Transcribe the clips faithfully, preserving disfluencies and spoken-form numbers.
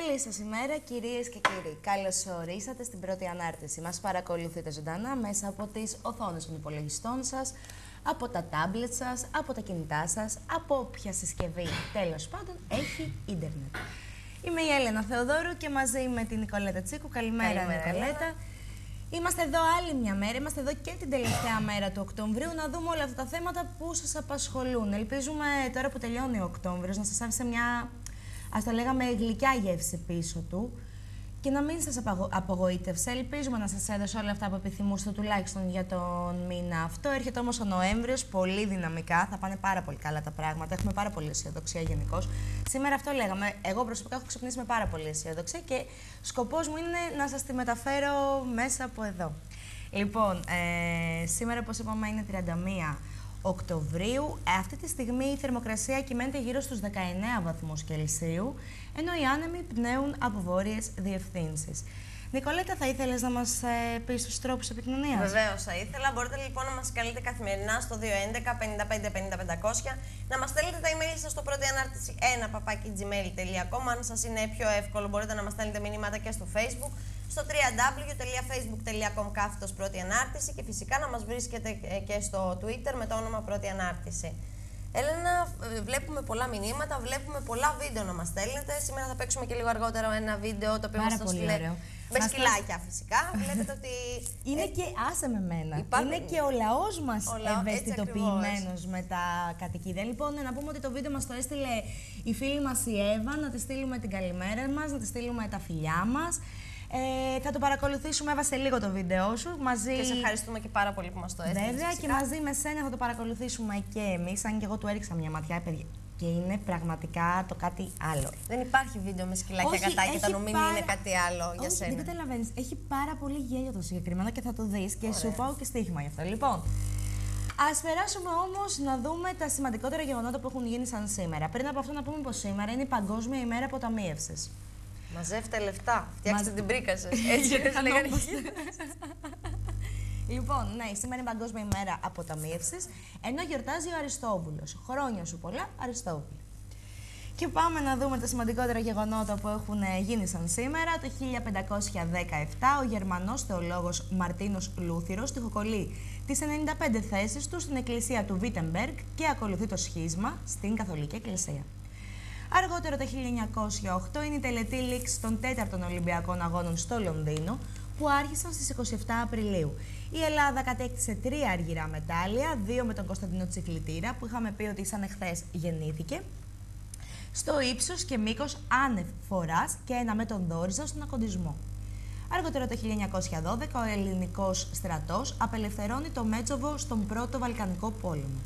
Καλή σας ημέρα, κυρίες και κύριοι. Καλώς ορίσατε στην πρώτη ανάρτηση. Μας παρακολουθείτε ζωντανά μέσα από τις οθόνες των υπολογιστών σας, από τα τάμπλετ σας, από τα κινητά σας, από όποια συσκευή τέλος πάντων έχει ίντερνετ. Είμαι η Έλενα Θεοδόρου και μαζί με την Νικολέτα Τσίκου. Καλημέρα, Καλημέρα Νικολέτα. Είμαστε εδώ άλλη μια μέρα, είμαστε εδώ και την τελευταία μέρα του Οκτωβρίου να δούμε όλα αυτά τα θέματα που σας απασχολούν. Ελπίζουμε τώρα που τελειώνει ο Οκτώβριος να σας άφησε μια, ας το λέγαμε, γλυκιά γεύση πίσω του και να μην σας απογοήτευσε. Ελπίζουμε να σας έδωσε όλα αυτά που επιθυμούσατε τουλάχιστον για τον μήνα αυτό. Έρχεται όμως ο Νοέμβριος, πολύ δυναμικά, θα πάνε πάρα πολύ καλά τα πράγματα. Έχουμε πάρα πολύ αισιοδοξία γενικώς. Σήμερα αυτό λέγαμε. Εγώ προσωπικά έχω ξυπνήσει με πάρα πολύ αισιοδοξία και σκοπός μου είναι να σας τη μεταφέρω μέσα από εδώ. Λοιπόν, ε, σήμερα, όπως είπαμε, είναι τριάντα μία Οκτωβρίου. Αυτή τη στιγμή η θερμοκρασία κυμαίνεται γύρω στους δεκαεννέα βαθμούς Κελσίου, ενώ οι άνεμοι πνέουν από βόρειες διευθύνσεις. Νικολέτα, θα ήθελες να μας ε, πεις τους τρόπους επικοινωνίας? Βεβαίως θα ήθελα. Μπορείτε λοιπόν να μας καλείτε καθημερινά στο δύο έντεκα πενήντα πέντε πενήντα πεντακόσια, να μας στέλνετε τα email σας στο πρώτη ανάρτηση ένα παπάκι gmail τελεία com. Αν σας είναι πιο εύκολο, μπορείτε να μας στέλνετε μηνύματα και στο Facebook, στο double-u double-u double-u τελεία facebook τελεία com κάθετος πρώτη ανάρτηση και φυσικά να μας βρίσκετε και στο Twitter με το όνομα πρώτη ανάρτηση. Έλενα, βλέπουμε πολλά μηνύματα, βλέπουμε πολλά βίντεο να μας στέλνετε. Σήμερα θα παίξουμε και λίγο αργότερα ένα βίντεο το οποίο μας το στείλε με σκυλάκια φυσικά. Βλέπετε ότι... Είναι ε... και άσε με μένα. Υπάρχει... Είναι και ο λαός μας λαό... ευαισθητοποιημένος με τα κατοικίδια. Λοιπόν, να πούμε ότι το βίντεο μας το έστειλε η φίλη μας η Εύα, να τη στείλουμε την καλημέρα μας, να τη στείλουμε τα φιλιά μας. Ε, θα το παρακολουθήσουμε, έβασε λίγο το βίντεο σου. Μαζί... Και σε ευχαριστούμε και πάρα πολύ που μας το έστειλες. Βέβαια, φυσικά. Και μαζί με σένα θα το παρακολουθήσουμε και εμείς, αν και εγώ του έριξα μια ματιά, παιδιά. Και είναι πραγματικά το κάτι άλλο. Δεν υπάρχει βίντεο με σκυλάκια κατάκια, το νομίμι πάρα... είναι κάτι άλλο για Όχι, σένα. δεν καταλαβαίνεις. Έχει πάρα πολύ γέλιο το συγκεκριμένο και θα το δεις και ωραία. Σου πάω και στοίχημα γι' αυτό. Λοιπόν, ας περάσουμε όμως να δούμε τα σημαντικότερα γεγονότα που έχουν γίνει σαν σήμερα. Πριν από αυτό, να πούμε πως σήμερα είναι η Παγκόσμια ημέρα αποταμίευσης. Μαζεύτε λεφτά, φτιάξτε Μαζ... την πρίκα σας. Έτσι δεν θα λέγανε. Λοιπόν, ναι, σήμερα είναι η Παγκόσμια ημέρα αποταμίευσης, ενώ γιορτάζει ο Αριστόβουλος. Χρόνια σου πολλά, Αριστόβουλε. Και πάμε να δούμε τα σημαντικότερα γεγονότα που έχουν γίνει σαν σήμερα. Το χίλια πεντακόσια δεκαεπτά, ο Γερμανός θεολόγος Μαρτίνος Λούθυρος τοιχοκολλεί τις ενενήντα πέντε θέσεις του στην εκκλησία του Βίτεμπεργκ και ακολουθεί το σχίσμα στην Καθολική Εκκλησία. Αργότερα το χίλια εννιακόσια οκτώ είναι η τελετή λήξη των τέταρτων Ολυμπιακών Αγώνων στο Λονδίνο, που άρχισαν στις είκοσι επτά Απριλίου. Η Ελλάδα κατέκτησε τρία αργυρά μετάλλια, δύο με τον Κωνσταντίνο Τσιφλιτήρα, που είχαμε πει ότι σαν εχθές γεννήθηκε, στο ύψος και μήκος άνευ φοράς και ένα με τον Δόριζα στον ακοντισμό. Αργότερα το χίλια εννιακόσια δώδεκα ο ελληνικός στρατός απελευθερώνει το Μέτσοβο στον Πρώτο Βαλκανικό Πόλεμο.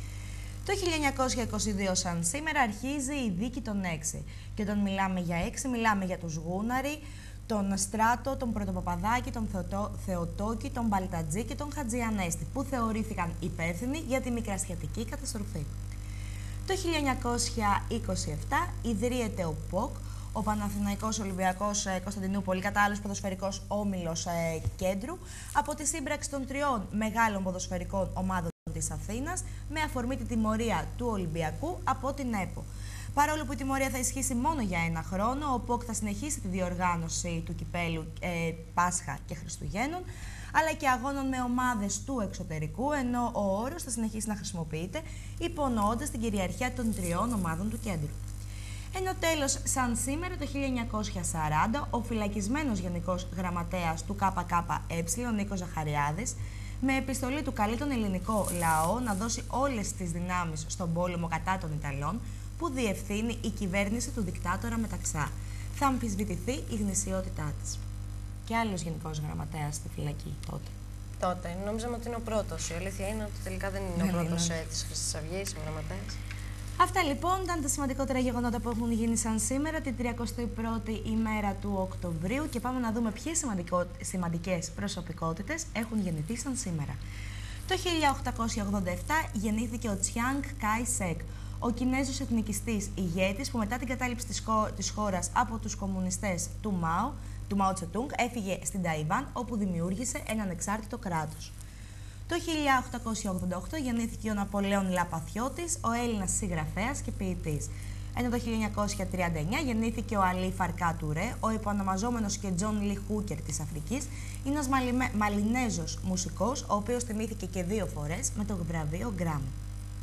Το χίλια εννιακόσια είκοσι δύο σαν σήμερα αρχίζει η δίκη των έξι. Και όταν μιλάμε για έξι, μιλάμε για τους Γούναρη, τον Στράτο, τον Πρωτοπαπαδάκη, τον Θεοτό, Θεοτόκη, τον Μπαλτατζή και τον Χατζιανέστη, που θεωρήθηκαν υπεύθυνοι για τη μικρασιατική καταστροφή. Το χίλια εννιακόσια είκοσι επτά ιδρύεται ο ΠΟΚ, ο Παναθηναϊκός Ολυμπιακός Κωνσταντινούπολη, κατά άλλος ποδοσφαιρικός όμιλος ε, κέντρου, από τη σύμπραξη των τριών μεγάλων ποδοσφαιρικών ομάδων της Αθήνας, με αφορμή τη τιμωρία του Ολυμπιακού από την ΕΠΟ. Παρόλο που η τιμωρία θα ισχύσει μόνο για ένα χρόνο, ο ΠΟΚ θα συνεχίσει τη διοργάνωση του κυπέλου ε, Πάσχα και Χριστουγέννων, αλλά και αγώνων με ομάδες του εξωτερικού, ενώ ο όρος θα συνεχίσει να χρησιμοποιείται, υπονοώντας την κυριαρχία των τριών ομάδων του κέντρου. Ενώ τέλος, σαν σήμερα το χίλια εννιακόσια σαράντα, ο φυλακισμένος Γενικός Γραμματέας του ΚΚΕ, Νίκος Ζαχαριάδης, με επιστολή του καλεί τον ελληνικό λαό να δώσει όλες τις δυνάμεις στον πόλεμο κατά των Ιταλών, που διευθύνει η κυβέρνηση του δικτάτορα Μεταξά. Θα αμφισβητηθεί η γνησιότητά της. Και άλλος Γενικός Γραμματέας στη φυλακή τότε. Τότε. Νόμιζαμε ότι είναι ο πρώτος. Η αλήθεια είναι ότι τελικά δεν είναι ναι, ο πρώτος ναι. της Χρυσής Αυγής, ο γραμματέας. Αυτά λοιπόν ήταν τα σημαντικότερα γεγονότα που έχουν γίνει σαν σήμερα, την τριακοστή πρώτη ημέρα του Οκτωβρίου, και πάμε να δούμε ποιες σημαντικές προσωπικότητες έχουν γεννηθεί σαν σήμερα. Το χίλια οκτακόσια ογδόντα επτά γεννήθηκε ο Τσιάνγκ Κάι Σεκ, ο Κινέζος εθνικιστής ηγέτης που μετά την κατάληψη της, χώ της χώρας από τους κομμουνιστές του Μάο, του Μάο Τσετούγκ, έφυγε στην Ταϊβάν, όπου δημιούργησε ένα ανεξάρτητο κράτος. Το χίλια οκτακόσια ογδόντα οκτώ γεννήθηκε ο Ναπολέων Λαπαθιώτης, ο Έλληνας συγγραφέας και ποιητής. Ενώ το χίλια εννιακόσια τριάντα εννιά γεννήθηκε ο Αλή Φαρκά Τουρέ, ο υποανομαζόμενος και Τζον Λι Χούκερ της Αφρικής, είναι ένας Μαλιμέ... Μαλινέζος μουσικός, ο οποίος τιμήθηκε και δύο φορές με το βραβείο Γκράμι.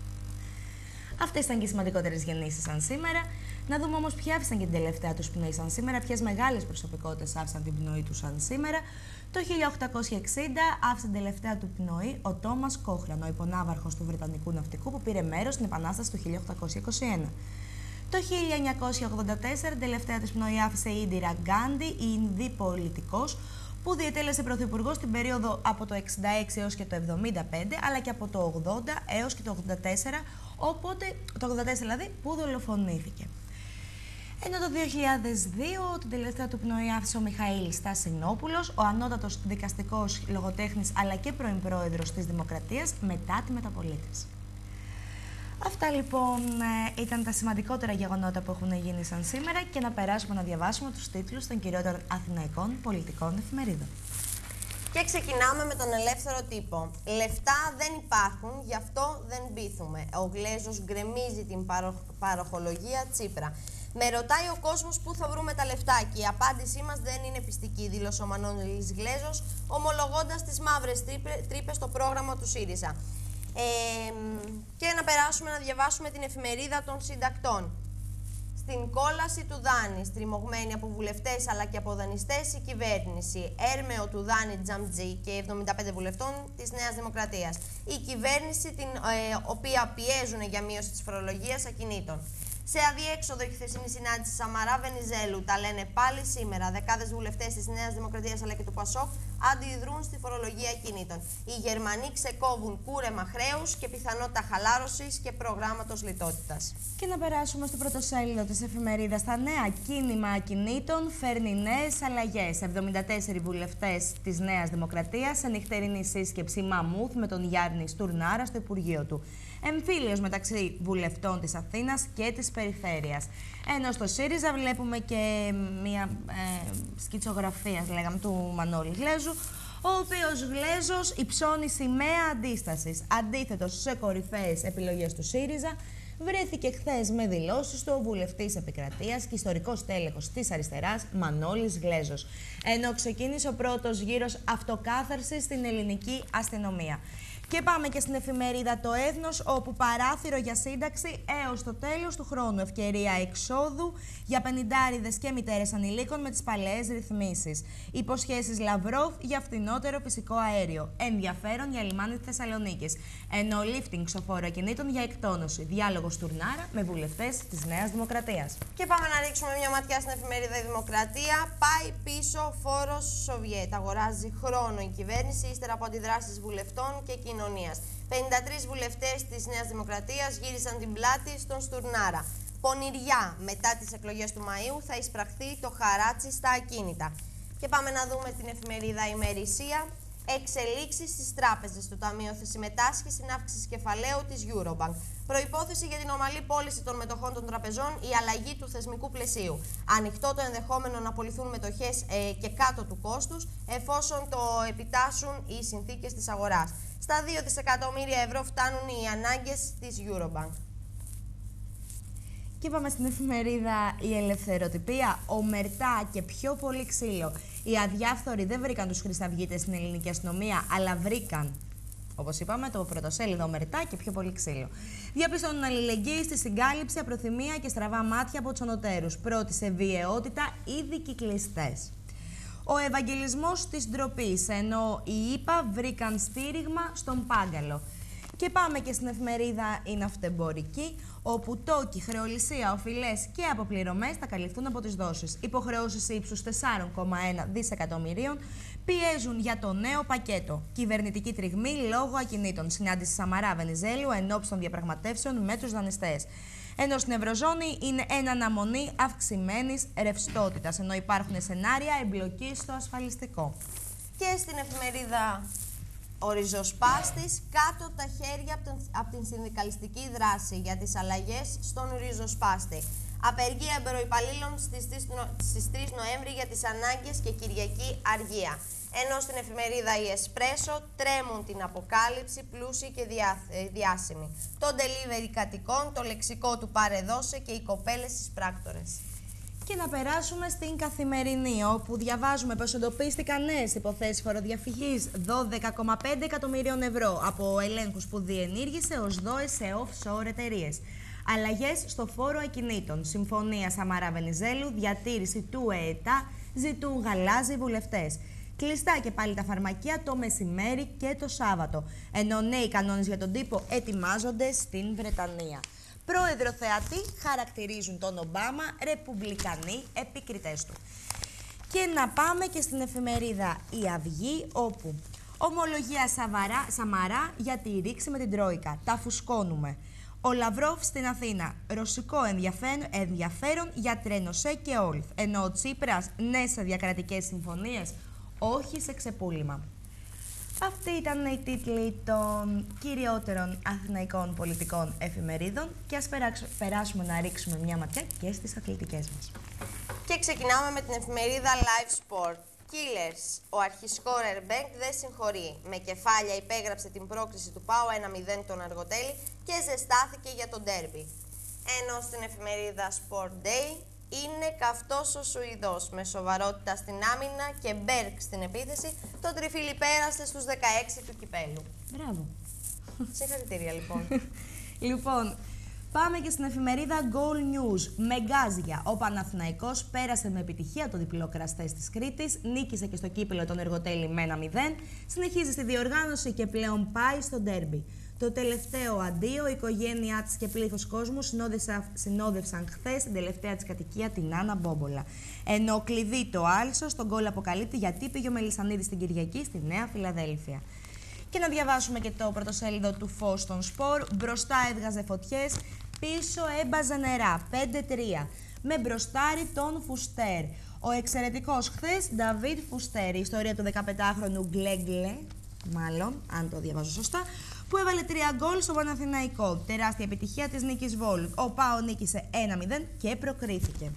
Αυτές ήταν και οι σημαντικότερες γεννήσεις σαν σήμερα. Να δούμε όμως ποιοι άφησαν και την τελευταία τους πνοή σαν σήμερα, ποιες μεγάλες προσωπικότητες άφησαν την πνοή τους σαν σήμερα. Το χίλια οκτακόσια εξήντα άφησε την τελευταία του πνοή ο Τόμας Κόχραν, ο υπονάβαρχος του Βρετανικού ναυτικού που πήρε μέρος στην Επανάσταση του χίλια οκτακόσια είκοσι ένα. Το χίλια εννιακόσια ογδόντα τέσσερα την τελευταία της πνοή άφησε η Ίντιρα Γκάντι, η Ινδή πολιτικός, που διετέλεσε πρωθυπουργός στην περίοδο από το εξήντα έξι έως και το εβδομήντα πέντε, αλλά και από το ογδόντα έως και το ογδόντα τέσσερα, οπότε, το ογδόντα τέσσερα δηλαδή, που δολοφονήθηκε. Ενώ το δύο χιλιάδες δύο την τελευταία του πνοή άφησε ο Μιχαήλ Στασινόπουλος, ο ανώτατος δικαστικός λογοτέχνης αλλά και πρώην πρόεδρος της Δημοκρατίας μετά τη μεταπολίτευση. Αυτά λοιπόν ήταν τα σημαντικότερα γεγονότα που έχουν γίνει σαν σήμερα και να περάσουμε να διαβάσουμε τους τίτλους των κυριότερων αθηναϊκών πολιτικών εφημερίδων. Και ξεκινάμε με τον ελεύθερο τύπο. Λεφτά δεν υπάρχουν, γι' αυτό δεν πείθουμε. Ο Γλέζος γκρεμίζει την παρο... παροχολογία Τσίπρα. Με ρωτάει ο κόσμος πού θα βρούμε τα λεφτά και η απάντησή μας δεν είναι πιστική, δήλωσε ο Μανώλης Γλέζος, ομολογώντας τις μαύρες τρύπες στο πρόγραμμα του ΣΥΡΙΖΑ. Ε, και να περάσουμε να διαβάσουμε την εφημερίδα των συντακτών. Στην κόλαση του Δάνη, στριμωγμένη από βουλευτές αλλά και από δανειστές, η κυβέρνηση. Έρμεο του Δάνη Τζαμτζή και εβδομήντα πέντε βουλευτών της Νέας Δημοκρατίας. Η κυβέρνηση, την ε, οποία πιέζουν για μείωση της φορολογίας ακινήτων. Σε αδιέξοδο η χθεσινή συνάντηση Σαμαρά Βενιζέλου, τα λένε πάλι σήμερα. Δεκάδες βουλευτές της Νέας Δημοκρατίας αλλά και του ΠΑΣΟΚ αντιδρούν στη φορολογία ακινήτων. Οι Γερμανοί ξεκόβουν κούρεμα χρέους και πιθανότητα χαλάρωσης και προγράμματος λιτότητας. Και να περάσουμε στο πρωτοσέλιδο της εφημερίδας. Τα νέα κίνημα ακινήτων φέρνει νέες αλλαγές. εβδομήντα τέσσερις βουλευτές της Νέας Δημοκρατίας σε νυχτερινή σύσκεψη μαμούθ με τον Γιάννη Στουρνάρα στο Υπουργείο του. Εμφύλιος μεταξύ βουλευτών της Αθήνας και της Περιφέρειας. Ενώ στο ΣΥΡΙΖΑ βλέπουμε και μια ε, σκητσογραφία, λέγαμε, του Μανώλη Γλέζου, ο οποίος Γλέζος υψώνει σημαία αντίστασης. Αντίθετος σε κορυφαίες επιλογές του ΣΥΡΙΖΑ, βρέθηκε χθες με δηλώσεις του ο βουλευτής Επικρατείας και ιστορικός τέλεχος της αριστεράς Μανώλης Γλέζος. Ενώ ξεκίνησε ο πρώτος γύρος αυτοκάθαρσης στην ελληνική αστυνομία. Και πάμε και στην εφημερίδα Το Έθνος, όπου παράθυρο για σύνταξη έως το τέλος του χρόνου. Ευκαιρία εξόδου για πενηντάριδες και μητέρες ανηλίκων με τις παλαιές ρυθμίσεις. Υποσχέσεις Λαυρόφ για φθηνότερο φυσικό αέριο. Ενδιαφέρον για λιμάνι Θεσσαλονίκης. Ενώ lifting ξοφόρο ακινήτων για εκτόνωση. Διάλογος Τουρνάρα με βουλευτές της Νέας Δημοκρατίας. Και πάμε να ρίξουμε μια ματιά στην εφημερίδα Η Δημοκρατία. Πάει πίσω φόρος Σοβιέτ. Αγοράζει χρόνο η κυβέρνηση ύστερα από αντιδράσεις βουλευτών και κοινωνίας. πενήντα τρεις βουλευτές της Νέας Δημοκρατίας γύρισαν την πλάτη στον Στουρνάρα. Πονηριά, μετά τις εκλογές του Μαΐου θα εισπραχθεί το χαράτσι στα ακίνητα. Και πάμε να δούμε την εφημερίδα Ημερησία. Εξελίξεις στις τράπεζες. Το Ταμείο θα συμμετάσχει στην αύξηση κεφαλαίου της Eurobank. Προϋπόθεση για την ομαλή πώληση των μετοχών των τραπεζών η αλλαγή του θεσμικού πλαισίου. Ανοιχτό το ενδεχόμενο να πωληθούν μετοχές ε, και κάτω του κόστους, εφόσον το επιτάσσουν οι συνθήκες της αγοράς. Στα δύο δισεκατομμύρια ευρώ φτάνουν οι ανάγκες της Eurobank. Και πάμε στην εφημερίδα Η Ελευθεροτυπία. Ομερτά και πιο πολύ ξύλο. Οι αδιάφθοροι δεν βρήκαν τους χρυσαυγίτες στην ελληνική αστυνομία, αλλά βρήκαν, όπως είπαμε, το πρωτοσέλιδο ομερτά και πιο πολύ ξύλο. Διαπιστώνουν αλληλεγγύη στη συγκάλυψη, απροθυμία και στραβά μάτια από τους ανωτέρους. Πρώτη σε βιαιότητα ήδη κυκλιστές. Ο Ευαγγελισμός της ντροπής, ενώ οι ΗΠΑ βρήκαν στήριγμα στον Πάγκαλο. Και πάμε και στην εφημερίδα Η Ναυτεμπορική, όπου τόκοι, χρεολυσία, οφειλές και αποπληρωμές θα καλυφθούν από τις δόσεις. Υποχρεώσεις ύψους τεσσάρων κόμμα ένα δισεκατομμυρίων πιέζουν για το νέο πακέτο. Κυβερνητική τριγμή λόγω ακινήτων. Συνάντηση Σαμαρά Βενιζέλου ενόψει των διαπραγματεύσεων με τους δανειστές. Ενώ στην Ευρωζώνη είναι εν αναμονή αυξημένης ρευστότητας, ενώ υπάρχουν σενάρια εμπλοκής στο ασφαλιστικό. Και στην εφημερίδα Ο Ριζοσπάστης, κάτω τα χέρια από την συνδικαλιστική δράση για τις αλλαγές στον Ριζοσπάστη. Απεργία εμπεροϊπαλλήλων στις τρεις Νοέμβρη για τις ανάγκες και Κυριακή αργία. Ενώ στην εφημερίδα η Εσπρέσο τρέμουν την αποκάλυψη πλούσιοι και διά, διάσημοι. Το delivery κατοικών, το λεξικό του πάρε δώσε και οι κοπέλες στις πράκτορες. Και να περάσουμε στην Καθημερινή, όπου διαβάζουμε πως εντοπίστηκαν νέες υποθέσεις φοροδιαφυγής δώδεκα κόμμα πέντε εκατομμυρίων ευρώ από ελέγχους που διενήργησε ως ΔΟΕ σε offshore εταιρείες. Αλλαγές στο φόρο ακινήτων. Συμφωνία Σαμαρά-Βενιζέλου, διατήρηση του ΕΕΤΑ, ζητούν γαλάζιοι βουλευτές. Κλειστά και πάλι τα φαρμακεία το μεσημέρι και το Σάββατο. Ενώ νέοι κανόνες για τον τύπο ετοιμάζονται στην Βρετανία. Πρόεδρο θεατή χαρακτηρίζουν τον Ομπάμα ρεπουμπλικανοί επικριτές του. Και να πάμε και στην εφημερίδα Η Αυγή, όπου ομολογία Σαβαρά, Σαμαρά για τη ρήξη με την Τρόικα. Τα φουσκώνουμε. Ο Λαυρόφ στην Αθήνα. Ρωσικό ενδιαφέρον, ενδιαφέρον για Τρένοσέ και Όλφ. Ενώ ο Τσίπρας ναι σε διακρατικές συμφωνίες, όχι σε ξεπούλημα. Αυτοί ήταν οι τίτλοι των κυριότερων αθηναϊκών πολιτικών εφημερίδων και ας περάσουμε να ρίξουμε μια ματιά και στις αθλητικές μας. Και ξεκινάμε με την εφημερίδα Live Sport. Killers. Ο αρχισκόρερ Μπέγκ δεν συγχωρεί. Με κεφάλια υπέγραψε την πρόκριση του ΠΑΟ ένα μηδέν τον Αργοτέλη και ζεστάθηκε για τον ντέρμπι. Ενώ στην εφημερίδα Sport Day είναι καυτός ο Σουηδός με σοβαρότητα στην άμυνα και Μπέρκ στην επίθεση. Το τριφύλι πέρασε στους δεκαέξι του κυπέλου. Μπράβο. Συγχαρητήρια λοιπόν. Λοιπόν, πάμε και στην εφημερίδα Goal News. Μεγκάζια. Ο Παναθηναϊκός πέρασε με επιτυχία το διπλό κραστές της Κρήτης, νίκησε και στο κύπελο τον Εργοτέλη με ένα μηδέν, συνεχίζει στη διοργάνωση και πλέον πάει στο ντέρμπι. Το τελευταίο αντίο, η οικογένειά της και πλήθος κόσμου συνόδευσαν χθες την τελευταία της κατοικία, την Άννα Μπόμπολα. Ενώ κλειδί το άλσο στον γκολ αποκαλύπτει γιατί πήγε ο Μελισσανίδης την Κυριακή στη Νέα Φιλαδέλφια. Και να διαβάσουμε και το πρωτοσέλιδο του Φως των Σπορ. Μπροστά έβγαζε φωτιές, πίσω έμπαζε νερά. πέντε τρία. Με μπροστάρι τον Φουστέρ. Ο εξαιρετικός χθες Νταβίτ Φουστέρ. Η ιστορία του δεκαπεντάχρονου Γκλέγκλε, μάλλον, αν το διαβάζω σωστά, που έβαλε τρία γκολ στο Παναθηναϊκό. Τεράστια επιτυχία της νίκης Βόλου. Ο ΠΑΟ νίκησε ένα μηδέν και προκρίθηκε.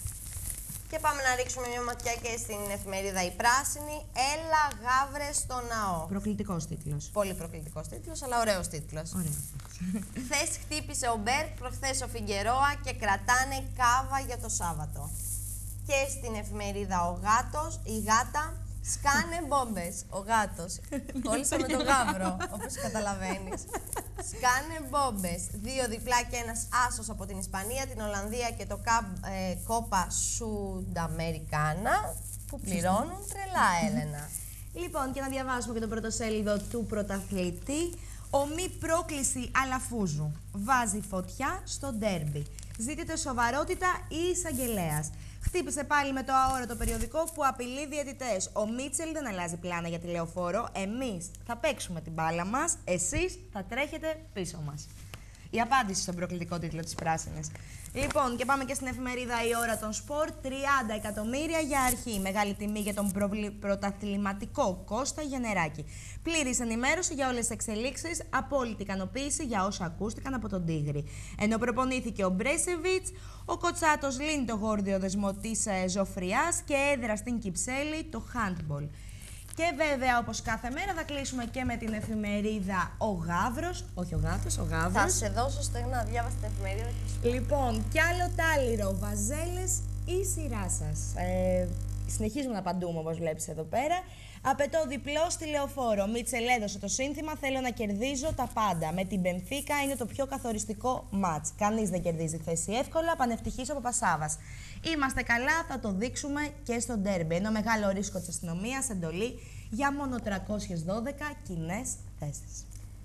Και πάμε να ρίξουμε μια ματιά και στην εφημερίδα Η Πράσινη. Έλα γάβρε στο ναό. Προκλητικός τίτλος. Πολύ προκλητικός τίτλος, αλλά ωραίος τίτλος. Ωραία. Χθες χτύπησε ο Μπέρκ, προχθές ο Φιγκερόα και κρατάνε κάβα για το Σάββατο. Και στην εφημερίδα Ο Γάτος, η Γάτα, σκάνε μπόμπες. Ο γάτος. Κόλλησα με τον γάβρο, όπως καταλαβαίνεις. Σκάνε μπόμπες. Δύο διπλά και ένας άσος από την Ισπανία, την Ολλανδία και το ε, Κόπα Σουνταμερικάνα, που πληρώνουν τρελά, Έλενα. Λοιπόν, και να διαβάσουμε και το πρωτοσέλιδο του πρωταθλητή. Ομή πρόκληση Αλαφούζου. Βάζει φωτιά στο ντέρμπι. Ζήτητε σοβαρότητα ή εισαγγελέας. Χτύπησε πάλι με το αόρατο περιοδικό που απειλεί διαιτητές. Ο Μίτσελ δεν αλλάζει πλάνα για τη λεωφόρο. Εμείς θα παίξουμε την μπάλα μας, εσείς θα τρέχετε πίσω μας. Η απάντηση στον προκλητικό τίτλο της Πράσινης. Λοιπόν, και πάμε και στην εφημερίδα Η Ώρα των Σπορ. τριάντα εκατομμύρια για αρχή. Μεγάλη τιμή για τον πρωταθληματικό Κώστα Γενεράκη. Πλήρης ενημέρωση για όλες τις εξελίξεις. Απόλυτη ικανοποίηση για όσα ακούστηκαν από τον Τίγρη. Ενώ προπονήθηκε ο Μπρέσεβιτς, ο Κοτσάτος λύνει το γόρδιο δεσμό της Ζωφριάς και έδρα στην Κυψέλη το handball. Και βέβαια, όπως κάθε μέρα, θα κλείσουμε και με την εφημερίδα Ο Γαύρος. Όχι ο Γαύρος, ο Γαύρος. Θα σε δώσω στεγνά, διάβασε την εφημερίδα. Λοιπόν, κι άλλο τάλιρο, Βαζέλες ή σειρά σας. Ε, συνεχίζουμε να απαντούμε, όπως βλέπεις εδώ πέρα. Απαιτώ διπλό στη λεωφόρο. Μίτσελ έδωσε το σύνθημα. Θέλω να κερδίζω τα πάντα. Με την Μπενφίκα είναι το πιο καθοριστικό μάτς. Κανείς δεν κερδίζει θέση εύκολα. Πανευτυχής ο Παπασάβας. Είμαστε καλά, θα το δείξουμε και στο ντέρμπι. Ενώ μεγάλο ρίσκο της αστυνομίας, εντολή για μόνο τριακόσιες δώδεκα κοινές θέσεις.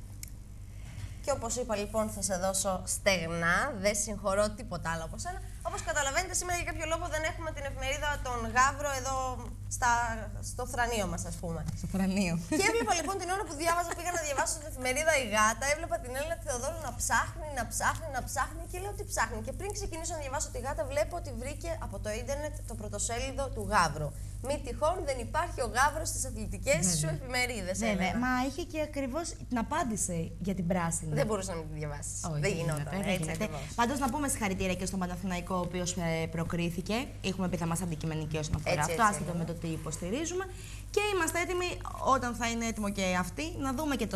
Και όπως είπα, λοιπόν, θα σε δώσω στεγνά. Δεν συγχωρώ τίποτα άλλο από σένα. Όπως καταλαβαίνετε, σήμερα για κάποιο λόγο δεν έχουμε την εφημερίδα των Γαύρο εδώ στα, στο θρανείο μας, ας πούμε. Στο θρανείο. Και έβλεπα λοιπόν την ώρα που διάβαζα, πήγα να διαβάσω την εφημερίδα Η Γάτα. Έβλεπα την Έλληνα Θεοδόρου να ψάχνει, να ψάχνει, να ψάχνει και λέω τι ψάχνει. Και πριν ξεκινήσω να διαβάσω τη Γάτα, βλέπω ότι βρήκε από το ίντερνετ το πρωτοσέλιδο του Γαύρου. Μη τυχόν δεν υπάρχει ο γάβρος στις αθλητικές σου εφημερίδες. Βέβαια. Μα είχε και ακριβώς την απάντηση για την πράσινη. Δεν μπορούσα να μην τη διαβάσει. Δεν γινόταν. Έτσι ακριβώς. Πάντως, να πούμε συγχαρητήρια και στον Παναθηναϊκό, ο οποίος ε, προκρίθηκε. Έχουμε πει θα είμαστε αντικειμενικοί όσον αφορά έτσι, αυτό, έτσι, άσχετο ναι. με το τι υποστηρίζουμε. Και είμαστε έτοιμοι, όταν θα είναι έτοιμο και αυτοί, να δούμε και το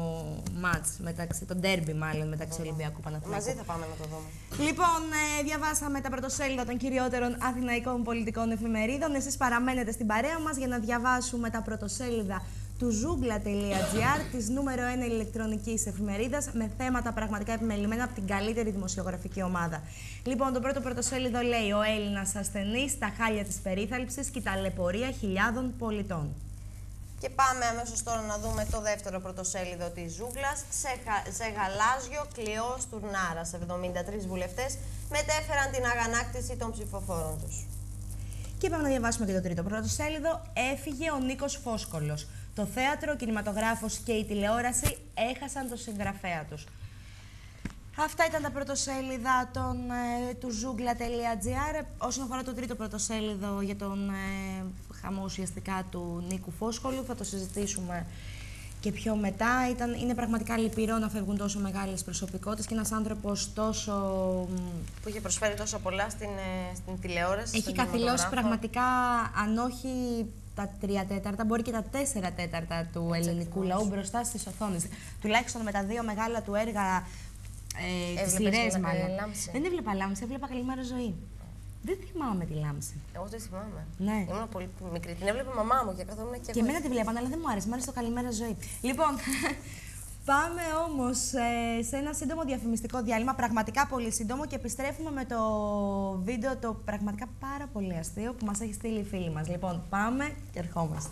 μάτς μεταξύ, το ντέρμπι μάλλον μεταξύ Ολυμπιακού Παναθηναϊκού. Μαζί θα πάμε να το δούμε. Λοιπόν, ε, διαβάσαμε τα πρωτοσέλιδα των κυριότερων αθηναϊκών πολιτικών εφημερίδων. Εσείς παραμένετε στην παρέα μας για να διαβάσουμε τα πρωτοσέλιδα του ζούγκλα τελεία τζι άρ, της νούμερο ένα ηλεκτρονικής εφημερίδας, με θέματα πραγματικά επιμελημένα από την καλύτερη δημοσιογραφική ομάδα. Λοιπόν, το πρώτο πρωτοσέλιδο λέει: ο Έλληνας ασθενής στα χάλια της περίθαλψης και η ταλαιπωρία χιλιάδων πολιτών. Και πάμε αμέσως τώρα να δούμε το δεύτερο πρωτοσέλιδο της ζούγκλας. Σε, σε γαλάζιο κλειός τουρνάρας. εβδομήντα τρεις βουλευτές μετέφεραν την αγανάκτηση των ψηφοφόρων τους. Και πάμε να διαβάσουμε και το τρίτο πρωτοσέλιδο. Έφυγε ο Νίκος Φόσκολος. Το θέατρο, ο κινηματογράφος και η τηλεόραση έχασαν το συγγραφέα τους. Αυτά ήταν τα πρωτοσέλιδα των, ε, του ζούγκλα τελεία τζι άρ. Όσον αφορά το τρίτο πρωτοσέλιδο για τον ε, χαμό ουσιαστικά του Νίκου Φόσκολου, θα το συζητήσουμε και πιο μετά. Ήταν, είναι πραγματικά λυπηρό να φεύγουν τόσο μεγάλες προσωπικότητες και ένας άνθρωπος τόσο... που είχε προσφέρει τόσο πολλά στην, στην τηλεόραση. Έχει καθυλώσει πραγματικά, αν όχι τα τρία τέταρτα, μπορεί και τα τέσσερα τέταρτα του έτσι, ελληνικού λαού μπροστά στις οθόνες. Τουλάχιστον με τα δύο μεγάλα του έργα, ε, τις σειρές μάλλον. Δεν έβλεπα Λάμψη, έβλεπα Καλημέρα Ζωή. Δεν θυμάμαι τη Λάμψη. Εγώ δεν θυμάμαι. Ναι. Ήμουν πολύ μικρή. Την έβλεπε η μαμά μου και καθόμουν και. Και εμένα τη βλέπανε, αλλά δεν μου άρεσε. Μου άρεσε το Καλημέρα Ζωή. Λοιπόν, πάμε όμως ε, σε ένα σύντομο διαφημιστικό διάλειμμα. Πραγματικά πολύ σύντομο και επιστρέφουμε με το βίντεο το πραγματικά πάρα πολύ αστείο που μας έχει στείλει η φίλη μας. Λοιπόν, πάμε και ερχόμαστε.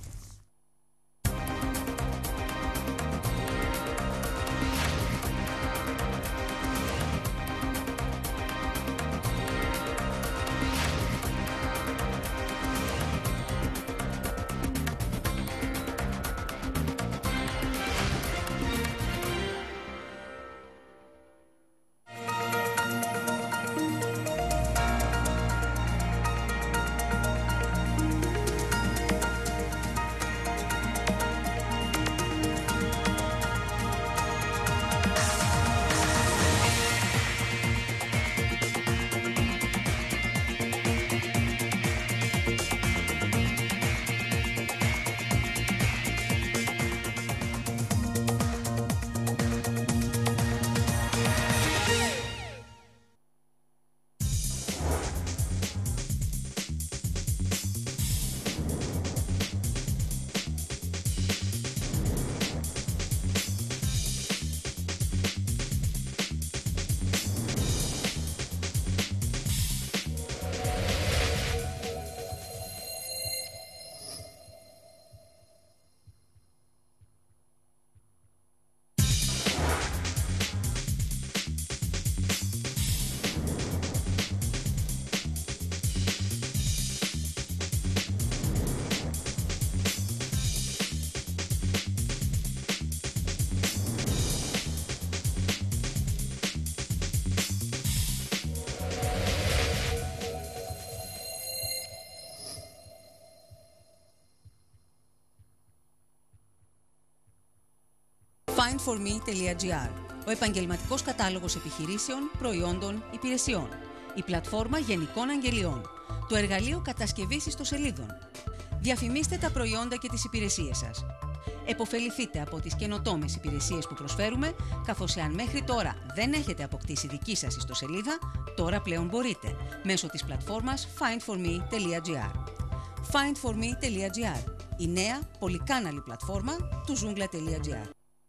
φάιντ φορ μι τελεία τζι άρ, ο επαγγελματικός κατάλογος επιχειρήσεων, προϊόντων, υπηρεσιών, η πλατφόρμα γενικών αγγελιών, το εργαλείο κατασκευής ιστοσελίδων. Διαφημίστε τα προϊόντα και τις υπηρεσίες σας. Εποφεληθείτε από τις καινοτόμες υπηρεσίες που προσφέρουμε, καθώς εάν μέχρι τώρα δεν έχετε αποκτήσει δική σας ιστοσελίδα, τώρα πλέον μπορείτε, μέσω της πλατφόρμας φάιντ φορ μι τελεία τζι άρ. φάιντ φορ μι τελεία τζι άρ, η νέα πολυκάναλη πλατφόρμα του ζούγκλα τελεία τζι άρ.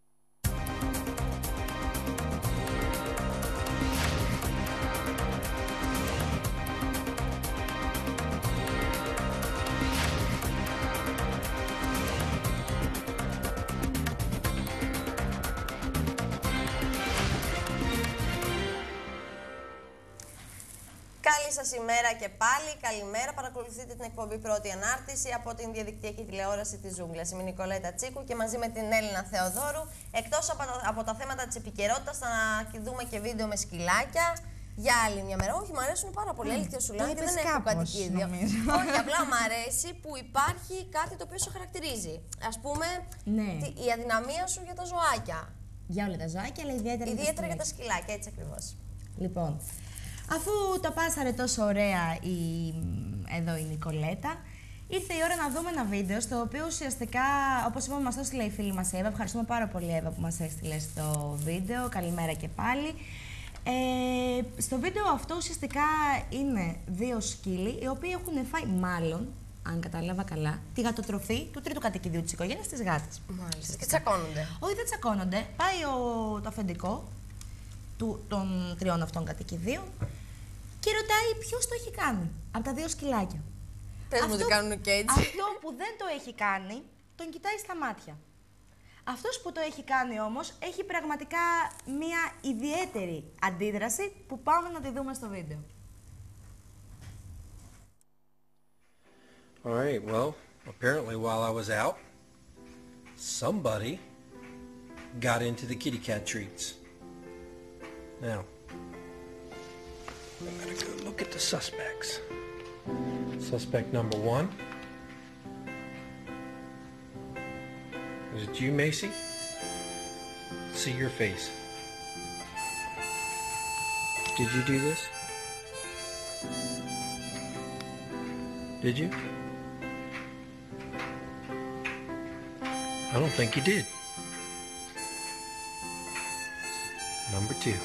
Καλή σας ημέρα και πάλι. Καλημέρα. Παρακολουθείτε την εκπομπή Πρώτη Ανάρτηση από την διαδικτυακή τηλεόραση της Ζούγκλας. Είμαι η Νικολέτα Τσίκου και μαζί με την Έλληνα Θεοδόρου, εκτός από τα, από τα θέματα της επικαιρότητας, θα δούμε και βίντεο με σκυλάκια. για άλλη μια μέρα. Όχι, μου αρέσουν πάρα πολύ. Αλήθεια σου λέω και δεν έχω κατοικίδιο. Όχι, απλά μου αρέσει που υπάρχει κάτι το οποίο σε χαρακτηρίζει. Ας πούμε, ναι. η αδυναμία σου για τα ζωάκια. Για όλα τα ζωάκια, αλλά ιδιαίτερα, ιδιαίτερα για τα σκυλάκια, έτσι ακριβώς. Λοιπόν, αφού το πάσαρε τόσο ωραία η... εδώ η Νικολέτα, ήρθε η ώρα να δούμε ένα βίντεο στο οποίο ουσιαστικά, όπως είπαμε, μας έστειλε η φίλη μας η Εύα. Ευχαριστούμε πάρα πολύ, Εύα, που μας έστειλε στο βίντεο. Καλημέρα και πάλι. Ε, στο βίντεο αυτό ουσιαστικά είναι δύο σκύλοι, οι οποίοι έχουν φάει μάλλον, αν κατάλαβα καλά, τη γατοτροφή του τρίτου κατοικιδίου της οικογένειας, της γάτας. Μάλιστα. Και τσακώνονται. Όχι, δεν τσακώνονται. Πάει ο, το αφεντικό του, των τριών αυτών κατοικιδίων και ρωτάει ποιος το έχει κάνει από τα δύο σκυλάκια. Πες μου ότι κάνουν και έτσι. Αυτό που δεν το έχει κάνει, τον κοιτάει στα μάτια. Αυτός που το έχει κάνει όμως, έχει πραγματικά μία ιδιαίτερη αντίδραση που πάμε να τη δούμε στο βίντεο. All right, well, apparently while I was out, somebody got into the kitty cat treats. Now, I gotta go look at the suspects. Suspect number one. Is it you, Macy? See your face. Did you do this? Did you? I don't think you did. Number two.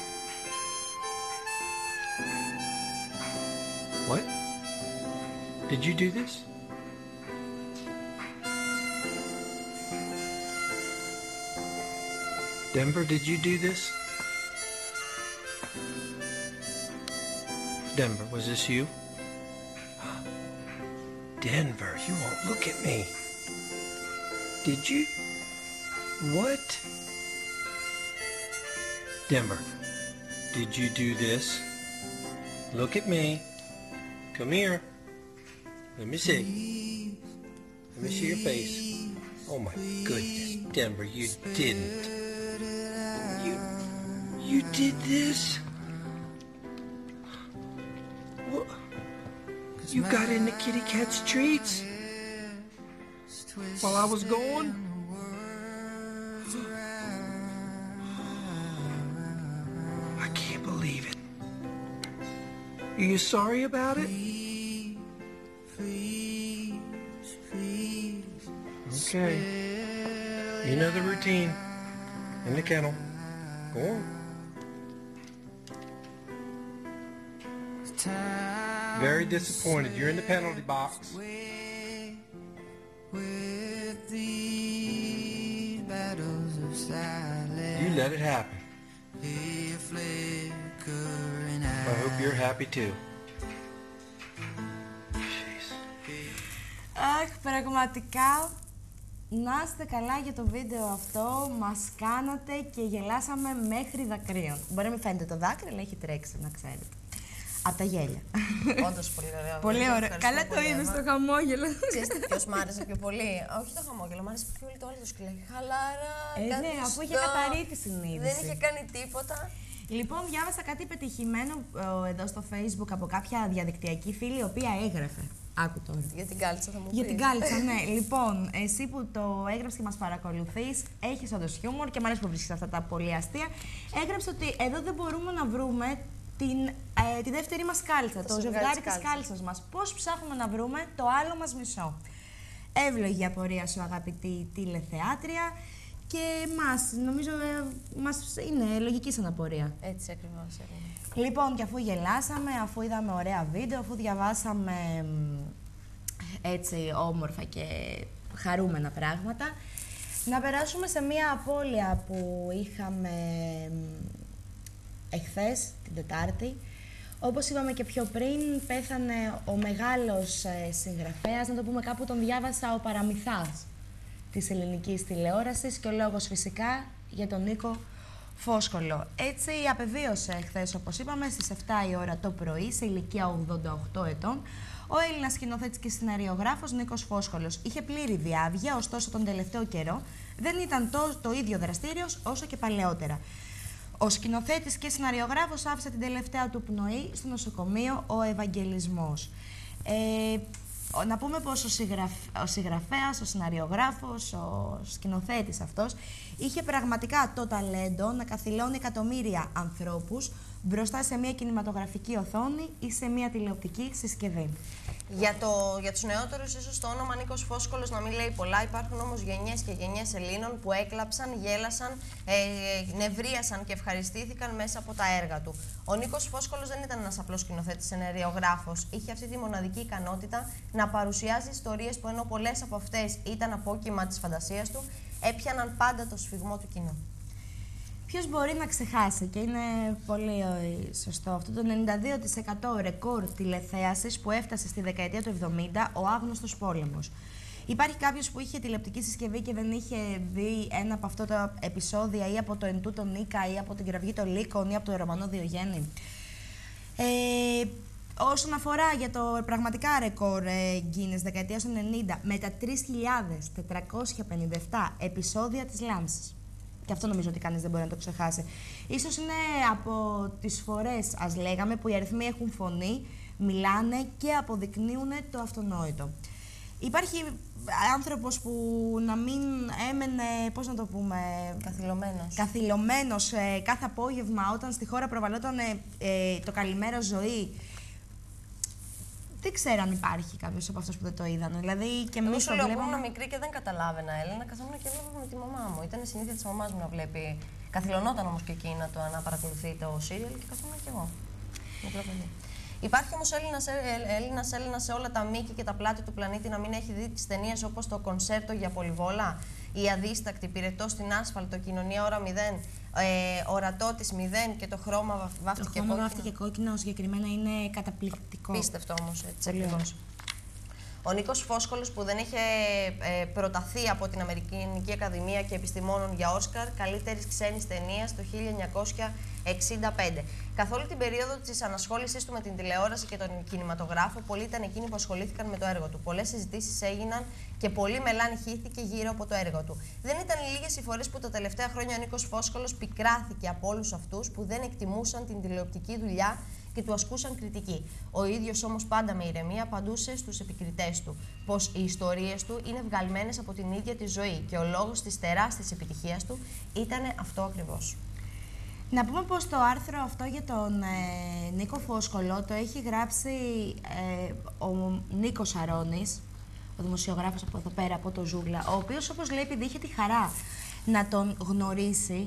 What? Did you do this? Denver, did you do this? Denver, was this you? Denver, you won't look at me. Did you? What? Denver, did you do this? Look at me. Come here. Let me see. Let me see your face. Oh my goodness, Denver, you didn't. You, you did this? What? You got into kitty cat's treats? While I was gone? I can't believe it. Are you sorry about it? Okay. You know the routine. In the kennel. Go on. Very disappointed. You're in the penalty box. You let it happen. I hope you're happy too. Αχ, πραγματικά, να είστε καλά για το βίντεο αυτό. Μας κάνατε και γελάσαμε μέχρι δακρύων. Μπορεί να μην φαίνεται το δάκρυ, αλλά έχει τρέξει, να ξέρετε. Από τα γέλια. Όντως πολύ ωραίο. Πολύ ωραίο. Καλά το είδες το χαμόγελο. Ξέρεις τι ποιος μ' άρεσε πιο πολύ? Όχι το χαμόγελο, μ' άρεσε πιο πολύ το άλλο το σκυλάκι. Χαλάρα. Ε, ναι, αφού είχε καθαρή τη συνείδηση. Δεν είχε κάνει τίποτα. Λοιπόν, διάβασα κάτι πετυχημένο ε, εδώ στο Facebook από κάποια διαδικτυακή φίλη, η οποία έγραφε. Άκου τώρα. Για την κάλτσα θα μου πεις. Για την κάλτσα, ναι. Λοιπόν, εσύ που το έγραψες και μας παρακολουθείς, έχεις όντως χιούμορ και μου αρέσει που βρίσκεις αυτά τα πολύ αστεία. Έγραψε ότι εδώ δεν μπορούμε να βρούμε την, ε, τη δεύτερη μας κάλτσα, το, το ζευγάρι της κάλτσας μας. Πώς ψάχνουμε να βρούμε το άλλο μας μισό. Εύλογη απορία σου, αγαπητή τηλεθεάτρια. Και μας, νομίζω, ε, μας είναι λογική σαν απορία. Έτσι ακριβώς. Λοιπόν, και αφού γελάσαμε, αφού είδαμε ωραία βίντεο, αφού διαβάσαμε έτσι όμορφα και χαρούμενα πράγματα, να περάσουμε σε μία απώλεια που είχαμε εχθές, την Τετάρτη. Όπως είπαμε και πιο πριν, πέθανε ο μεγάλος συγγραφέας, να το πούμε κάπου τον διάβασα, ο Παραμυθάς της ελληνικής τηλεόρασης, και ο λόγος φυσικά για τον Νίκο Φόσκολο. Έτσι απεβίωσε χθες, όπως είπαμε, στις επτά η ώρα το πρωί, σε ηλικία ογδόντα οκτώ ετών, ο Έλληνας σκηνοθέτης και σεναριογράφος Νίκος Φόσκολος. Είχε πλήρη διάβγεια, ωστόσο τον τελευταίο καιρό δεν ήταν το, το ίδιο δραστήριος όσο και παλαιότερα. Ο σκηνοθέτης και σεναριογράφος άφησε την τελευταία του πνοή στο νοσοκομείο «Ο Ευαγγελισμός». Ε, να πούμε πως ο, συγγραφ... ο συγγραφέας, ο σεναριογράφος, ο σκηνοθέτης αυτός είχε πραγματικά το ταλέντο να καθυλώνει εκατομμύρια ανθρώπους μπροστά σε μια κινηματογραφική οθόνη ή σε μια τηλεοπτική συσκευή. Για, το, για τους νεότερους, ίσως το όνομα Νίκος Φόσκολος να μην λέει πολλά. Υπάρχουν όμως γενιές και γενιές Ελλήνων που έκλαψαν, γέλασαν, ε, νευρίασαν και ευχαριστήθηκαν μέσα από τα έργα του. Ο Νίκος Φόσκολος δεν ήταν ένας απλός σκηνοθέτης σεναριογράφος. Είχε αυτή τη μοναδική ικανότητα να παρουσιάζει ιστορίες που, ενώ πολλές από αυτές ήταν απόκυμα της φαντασίας του, έπιαναν πάντα το σφιγμό του κοινού. Ποιος μπορεί να ξεχάσει, και είναι πολύ σωστό αυτό, το ενενήντα δύο τοις εκατό ρεκόρ τηλεθέασης που έφτασε στη δεκαετία του εβδομήντα, ο Άγνωστος Πόλεμος. Υπάρχει κάποιος που είχε τηλεοπτική συσκευή και δεν είχε δει ένα από αυτά τα επεισόδια, ή από το Εν τούτο Νίκα, ή από την Κραυγή των Λύκων, ή από το Ρωμανό Διογέννη? Ε, όσον αφορά για το πραγματικά ρεκόρ ε, Guinness δεκαετίας του ενενήντα, με τα τρεις χιλιάδες τετρακόσια πενήντα επτά επεισόδια της Λάμψης. Και αυτό νομίζω ότι κανείς δεν μπορεί να το ξεχάσει. Ίσως είναι από τις φορές, ας λέγαμε, που οι αριθμοί έχουν φωνή, μιλάνε και αποδεικνύουν το αυτονόητο. Υπάρχει άνθρωπος που να μην έμενε, πώς να το πούμε... Καθυλωμένος. Καθυλωμένος ε, κάθε απόγευμα, όταν στη χώρα προβαλόταν ε, ε, το «Καλημέρα ζωή». Δεν ξέρω αν υπάρχει κάποιος από αυτούς που δεν το είδαν. Δηλαδή και εμείς το βλέπαμε. Ήμουν μικρή και δεν καταλάβαινα, Έλληνα. Καθόμουν και έβλεπα με τη μαμά μου. Ήταν η συνήθεια της μαμάς μου να βλέπει. Καθυλωνόταν όμως και εκεί να, το, να παρακολουθεί το σύριαλ και καθόμουν και εγώ. Μικρό παιδί. Υπάρχει όμως Έλληνας, Έλληνας, Έλληνας σε όλα τα μήκη και τα πλάτη του πλανήτη να μην έχει δει τις ταινίες όπως το Κονσέρτο για Πολυβόλα, Η Αδίστακτη, Πυρετό στην Άσφαλτο, Κοινωνία ώρα μηδέν, ε, Ορατό της μηδέν και Το χρώμα βάφτηκε κόκκινο. Το χρώμα βάφτηκε κόκκινο συγκεκριμένα είναι καταπληκτικό. Πίστευτο όμως, έτσι ακριβώς. Ο Νίκος Φόσκολος, που δεν είχε ε, προταθεί από την Αμερικανική Ακαδημία και Επιστημόνων για Όσκαρ καλύτερης ξένης ταινίας το χίλια εννιακόσια εξήντα πέντε. Καθ' όλη την περίοδο της ανασχόλησής του με την τηλεόραση και τον κινηματογράφο, πολλοί ήταν εκείνοι που ασχολήθηκαν με το έργο του. Πολλές συζητήσεις έγιναν και πολύ μελάνη χύθηκε γύρω από το έργο του. Δεν ήταν λίγες οι φορές που τα τελευταία χρόνια ο Νίκος Φόσκολος πικράθηκε από όλους αυτούς που δεν εκτιμούσαν την τηλεοπτική δουλειά και του ασκούσαν κριτική. Ο ίδιος όμως πάντα με ηρεμία απαντούσε στους επικριτές του πως οι ιστορίες του είναι βγαλμένες από την ίδια τη ζωή και ο λόγος της τεράστιας επιτυχίας του ήταν αυτό ακριβώς. Να πούμε πως το άρθρο αυτό για τον ε, Νίκο Φόσκολο το έχει γράψει ε, ο Νίκος Αρώνης, ο δημοσιογράφος από εδώ πέρα, από το Ζούγκλα, ο οποίος, όπως λέει, επειδή είχε τη χαρά να τον γνωρίσει,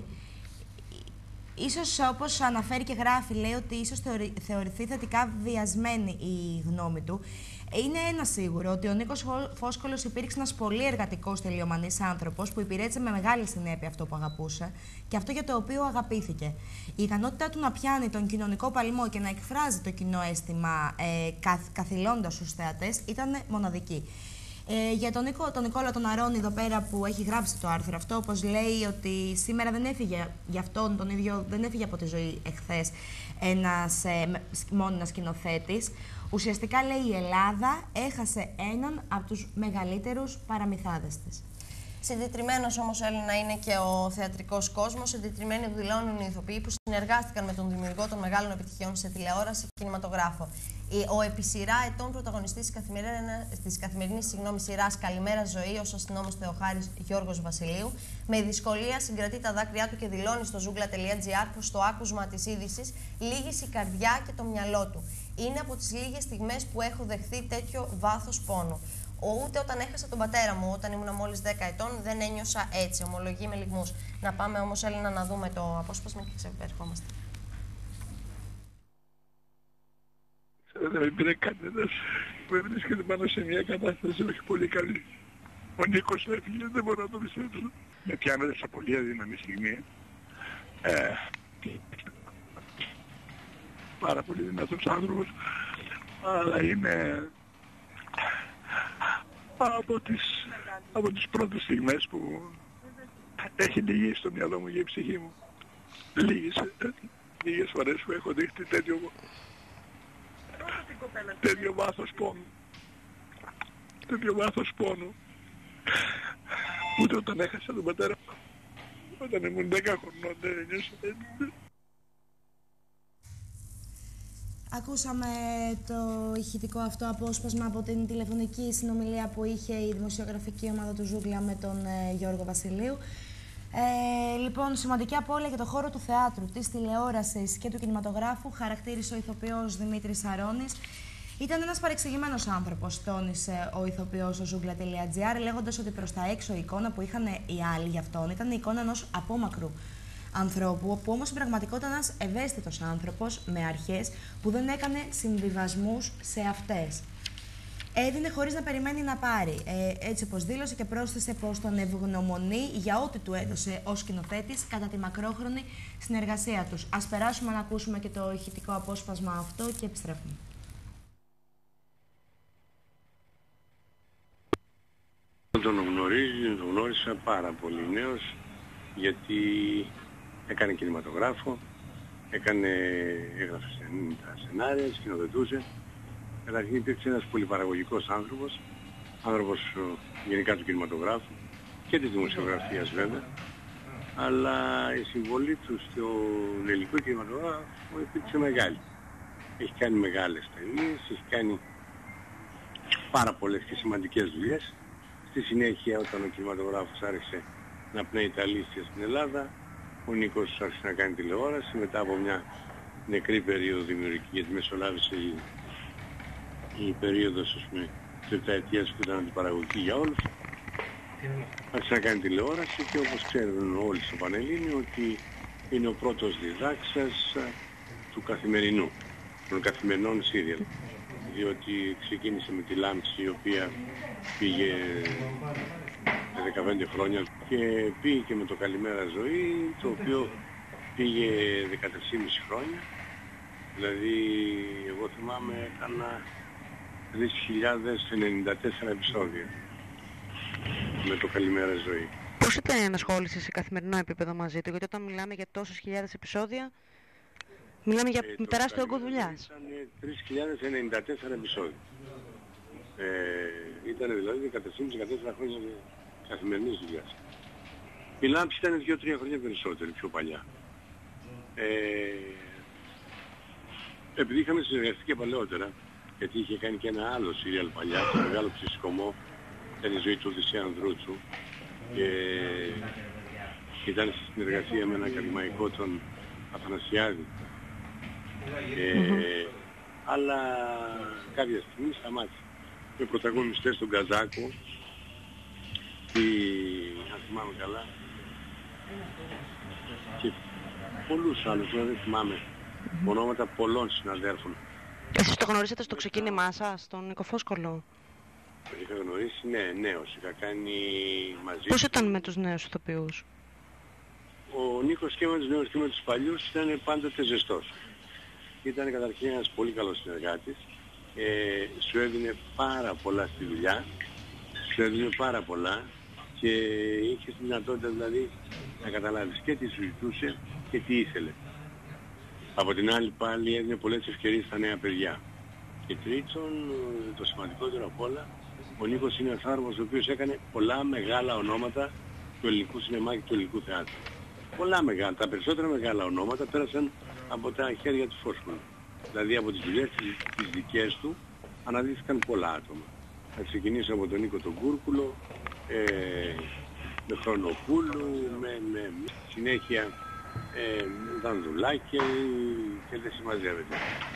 ίσως όπως αναφέρει και γράφει, λέει ότι ίσως θεωρη, θεωρηθεί θετικά βιασμένη η γνώμη του. Είναι ένα σίγουρο, ότι ο Νίκος Φόσκολος υπήρξε ένας πολύ εργατικός, τελειομανής άνθρωπος που υπηρέτησε με μεγάλη συνέπεια αυτό που αγαπούσε και αυτό για το οποίο αγαπήθηκε. Η ικανότητά του να πιάνει τον κοινωνικό παλμό και να εκφράζει το κοινό αίσθημα ε, καθ, καθυλώντας τους θεατές ήταν μοναδική. Ε, για τον, Νίκο, τον Νικόλα τον Αρώνη εδώ πέρα που έχει γράψει το άρθρο αυτό, όπως λέει ότι σήμερα δεν έφυγε για αυτόν τον ίδιο, δεν έφυγε από τη ζωή εχθές ένας ε, μόνο ένας σκηνοθέτης. Ουσιαστικά, λέει, η Ελλάδα έχασε έναν από τους μεγαλύτερους παραμυθάδες της. Συντετριμμένος όμως, Έλληνα, είναι και ο θεατρικός κόσμος. Συντετριμμένοι δηλώνουν οι ηθοποιοί που συνεργάστηκαν με τον δημιουργό των μεγάλων επιτυχιών σε τηλεόραση και κινηματογράφο. Ο επί σειρά ετών πρωταγωνιστής της καθημερινής σειράς Καλημέρα Ζωή, ως αστυνόμος Θεοχάρης Γιώργος Βασιλείου, με δυσκολία συγκρατεί τα δάκρυά του και δηλώνει στο ζούγκλα τελεία τζι άρ πως στο άκουσμα της είδησης λύγησε η καρδιά και το μυαλό του. Είναι από τις λίγες στιγμές που έχω δεχθεί τέτοιο βάθος πόνου. Ούτε όταν έχασα τον πατέρα μου, όταν ήμουν μόλις δέκα ετών, δεν ένιωσα έτσι. Ομολογεί με λυγμούς. Να πάμε όμως, Έλληνα, να δούμε το απόσπασμα και ξεπερχόμαστε. Δεν με πήρε κανένας, με βρίσκεται πάνω σε μια κατάσταση όχι πολύ καλή. Ο Νίκος έφυγε, δεν μπορώ να το πιστέψω. Με πιάνετε σε πολύ αδύναμη στιγμή. Ε, πάρα πολύ δυνατός άνθρωπος, αλλά είναι από τις, από τις πρώτες στιγμές που έχει λυγίσει στο μυαλό μου και η ψυχή μου. Λίγες, λίγες φορές που έχω δείχνει τέτοιο, τέτοιο βάθος πόνου. Τέτοιο βάθος πόνου. Ούτε όταν έχασα τον πατέρα Όταν ήμουν δέκα χρονών δεν ένιωσα έτσι. Ακούσαμε το ηχητικό αυτό απόσπασμα από την τηλεφωνική συνομιλία που είχε η δημοσιογραφική ομάδα του Ζούγκλα με τον ε, Γιώργο Βασιλείου. Ε, λοιπόν, σημαντική απώλεια για το χώρο του θεάτρου, της τηλεόρασης και του κινηματογράφου χαρακτήρισε ο ηθοποιός Δημήτρης Αρώνης. Ήταν ένας παρεξηγημένος άνθρωπος, τόνισε ο ηθοποιός στο ζούγκλα τελεία τζι άρ, λέγοντας ότι προς τα έξω η εικόνα που είχαν οι άλλοι για αυτόν ήταν η εικόνα ενός απόμακρου ανθρώπου, που όμως στην πραγματικότητα ένας ευαίσθητος άνθρωπος με αρχές που δεν έκανε συμβιβασμούς σε αυτές. Έδινε χωρίς να περιμένει να πάρει, ε, έτσι όπως δήλωσε, και πρόσθεσε πως τον ευγνωμονεί για ό,τι του έδωσε ως σκηνοθέτης κατά τη μακρόχρονη συνεργασία τους. Ας περάσουμε να ακούσουμε και το ηχητικό απόσπασμα αυτό και επιστρέφουμε. Τον γνωρίζει, τον γνώρισα πάρα πολύ νέος, γιατί έκανε κινηματογράφο, έκανε, έγραφε τα σενάρια, σκηνοθετούσε. Καταρχήν υπήρξε ένας πολυπαραγωγικός άνθρωπος, άνθρωπος γενικά του κινηματογράφου και της δημοσιογραφίας βέβαια, αλλά η συμβολή του στον ελληνικό κινηματογράφο υπήρξε μεγάλη. Έχει κάνει μεγάλες ταινίες, έχει κάνει πάρα πολλές και σημαντικές δουλειές. Στη συνέχεια, όταν ο κινηματογράφος άρχισε να πνέει τα αλήθεια στην Ελλάδα, ο Νίκος άρχισε να κάνει τηλεόραση μετά από μια νεκρή περίοδο δημιουργική, γιατί μεσολάβησε η, η περίοδος, ας πούμε, της επταετίας που ήταν αντιπαραγωγική για όλους. Άρχισε να κάνει τηλεόραση και όπως ξέρουν όλοι στο Πανελλήνιο ότι είναι ο πρώτος διδάξας του καθημερινού, των καθημερινών σύριαλ. Διότι ξεκίνησε με τη Λάμψη, η οποία πήγε δεκαπέντε χρόνια και πήγε και με το Καλημέρα Ζωή, το οποίο πήγε δεκατρία και μισό χρόνια. Δηλαδή, εγώ θυμάμαι, έκανα τρεις χιλιάδες ενενήντα τέσσερα επεισόδια με το Καλημέρα Ζωή. Πώς ήταν η ενασχόληση σε καθημερινό επίπεδο μαζί του, γιατί όταν μιλάμε για τόσες χιλιάδες επεισόδια, μιλάμε για ε, τεράστιο όγκο δουλειάς. Ήταν τρεις χιλιάδες ενενήντα τέσσερα επεισόδια. Ε, ήταν δηλαδή δεκατρία και μισό με δεκατέσσερα χρόνια καθημερινής δουλειάς. Η Λάμψη ήταν δύο τρία χρόνια περισσότερη, πιο παλιά. Ε, επειδή είχαμε συνεργαστεί και παλαιότερα, γιατί είχε κάνει και ένα άλλο σύριαλ παλιά, το Μεγάλο Ψυχομό, ήταν η ζωή του Οδυσσέα Ανδρούτσου, και ήταν στη συνεργασία με έναν ακαδημαϊκό, τον Αθανασιάδη. Ε, mm-hmm. Αλλά κάποια στιγμή σταμάτησε. Με πρωταγωνιστές τον Καζάκο, τη, αν θυμάμαι καλά, και πολλούς άλλους, δεν θυμάμαι, mm-hmm. ονόματα πολλών συναδέλφων. Εσείς το γνωρίσατε στο ξεκίνημά σας, τον Νίκο Φόσκολο? Είχα γνωρίσει, ναι, νέος, είχα κάνει μαζί. Πώς ήταν με τους νέους ηθοποιούς? Ο Νίκος και με τους νέους και με τους παλιούς ήταν πάντοτε ζεστός. Ήταν καταρχήν ένας πολύ καλός συνεργάτης, ε, σου έδινε πάρα πολλά στη δουλειά, σου έδινε πάρα πολλά και είχε τη δυνατότητα δηλαδή να καταλάβεις και τι σου ζητούσε και τι ήθελε. Από την άλλη πάλι έδινε πολλές ευκαιρίες στα νέα παιδιά. Και τρίτον, το σημαντικότερο απ' όλα, ο Νίκος είναι ένας άνθρωπος ο οποίος έκανε πολλά μεγάλα ονόματα του ελληνικού σινεμά και του ελληνικού θεάτρου. Πολλά μεγάλα, τα περισσότερα μεγάλα ονόματα πέρασαν από τα χέρια του Φόσκολου. Δηλαδή από τις δουλειές τις δικές του αναδείχθηκαν πολλά άτομα. Θα ξεκινήσω από τον Νίκο τον Κούρκουλο, ε, με Χρονοπούλου, με, με συνέχεια ε, Δανδουλάκη και δεν συμμαζεύεται.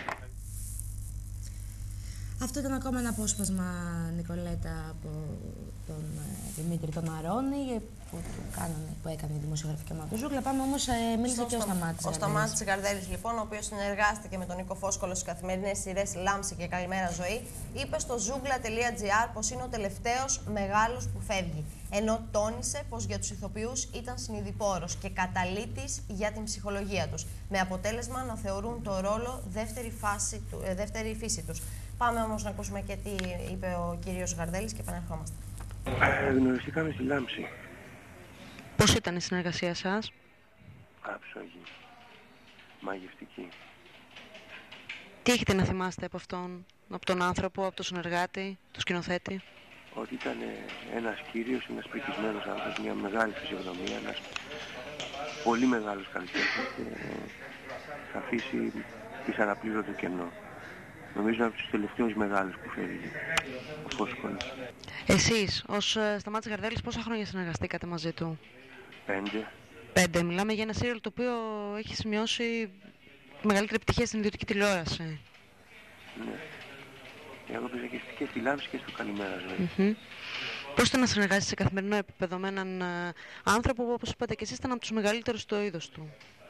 Αυτό ήταν ακόμα ένα απόσπασμα, Νικολέτα, από τον ε, Δημήτρη τον Αρώνη, που, κάνανε, που έκανε η δημοσιογραφική ομάδα του Ζούγκλα. Πάμε όμως, ε, μίλησε και ο Σταμάτης. Ο Σταμάτης Γαρδέλης, λοιπόν, ο οποίος συνεργάστηκε με τον Νίκο Φόσκολο στις καθημερινές σειρές Λάμψη και Καλημέρα Ζωή, είπε στο ζούγκλα τελεία τζι άρ πως είναι ο τελευταίος μεγάλος που φεύγει. Ενώ τόνισε πως για τους ηθοποιούς ήταν συνειδηπόρος και καταλύτης για την ψυχολογία τους, με αποτέλεσμα να θεωρούν το ρόλο δεύτερη, φάση του, ε, δεύτερη φύση τους. Πάμε όμως να ακούσουμε και τι είπε ο κύριος Γαρδέλης και επανερχόμαστε. Γνωριστήκαμε στη Λάμψη. Πώς ήταν η συνεργασία σας? Άψογη. Μαγευτική. Τι έχετε να θυμάστε από αυτόν, από τον άνθρωπο, από τον συνεργάτη, τον σκηνοθέτη? Ότι ήταν ένας κύριος, ένας πρικισμένος άνθρωπος, μια μεγάλη φυσιογνωμία, ένας πολύ μεγάλος καλλιτέχνης και θα αφήσει δυσαναπλήρωτο κενό. Νομίζω από τους τελευταίους μεγάλους που φέρει ο Φόσκολος. Εσείς, ως ε, Σταμάτης Γαρδέλης, πόσα χρόνια συνεργαστήκατε μαζί του? Πέντε. Πέντε. Μιλάμε για ένα σύριαλ το οποίο έχει σημειώσει μεγαλύτερη επιτυχία στην ιδιωτική τηλεόραση. Ναι. Εγώ παίζα και, και στη Λάμψη και στο Καλημέρα Ζωή. Mm-hmm. Πώς ήταν να συνεργάζεσαι σε καθημερινό επίπεδο με έναν ε, άνθρωπο που, όπως είπατε και εσείς, ήταν από τους μεγαλύτερους στο είδος του?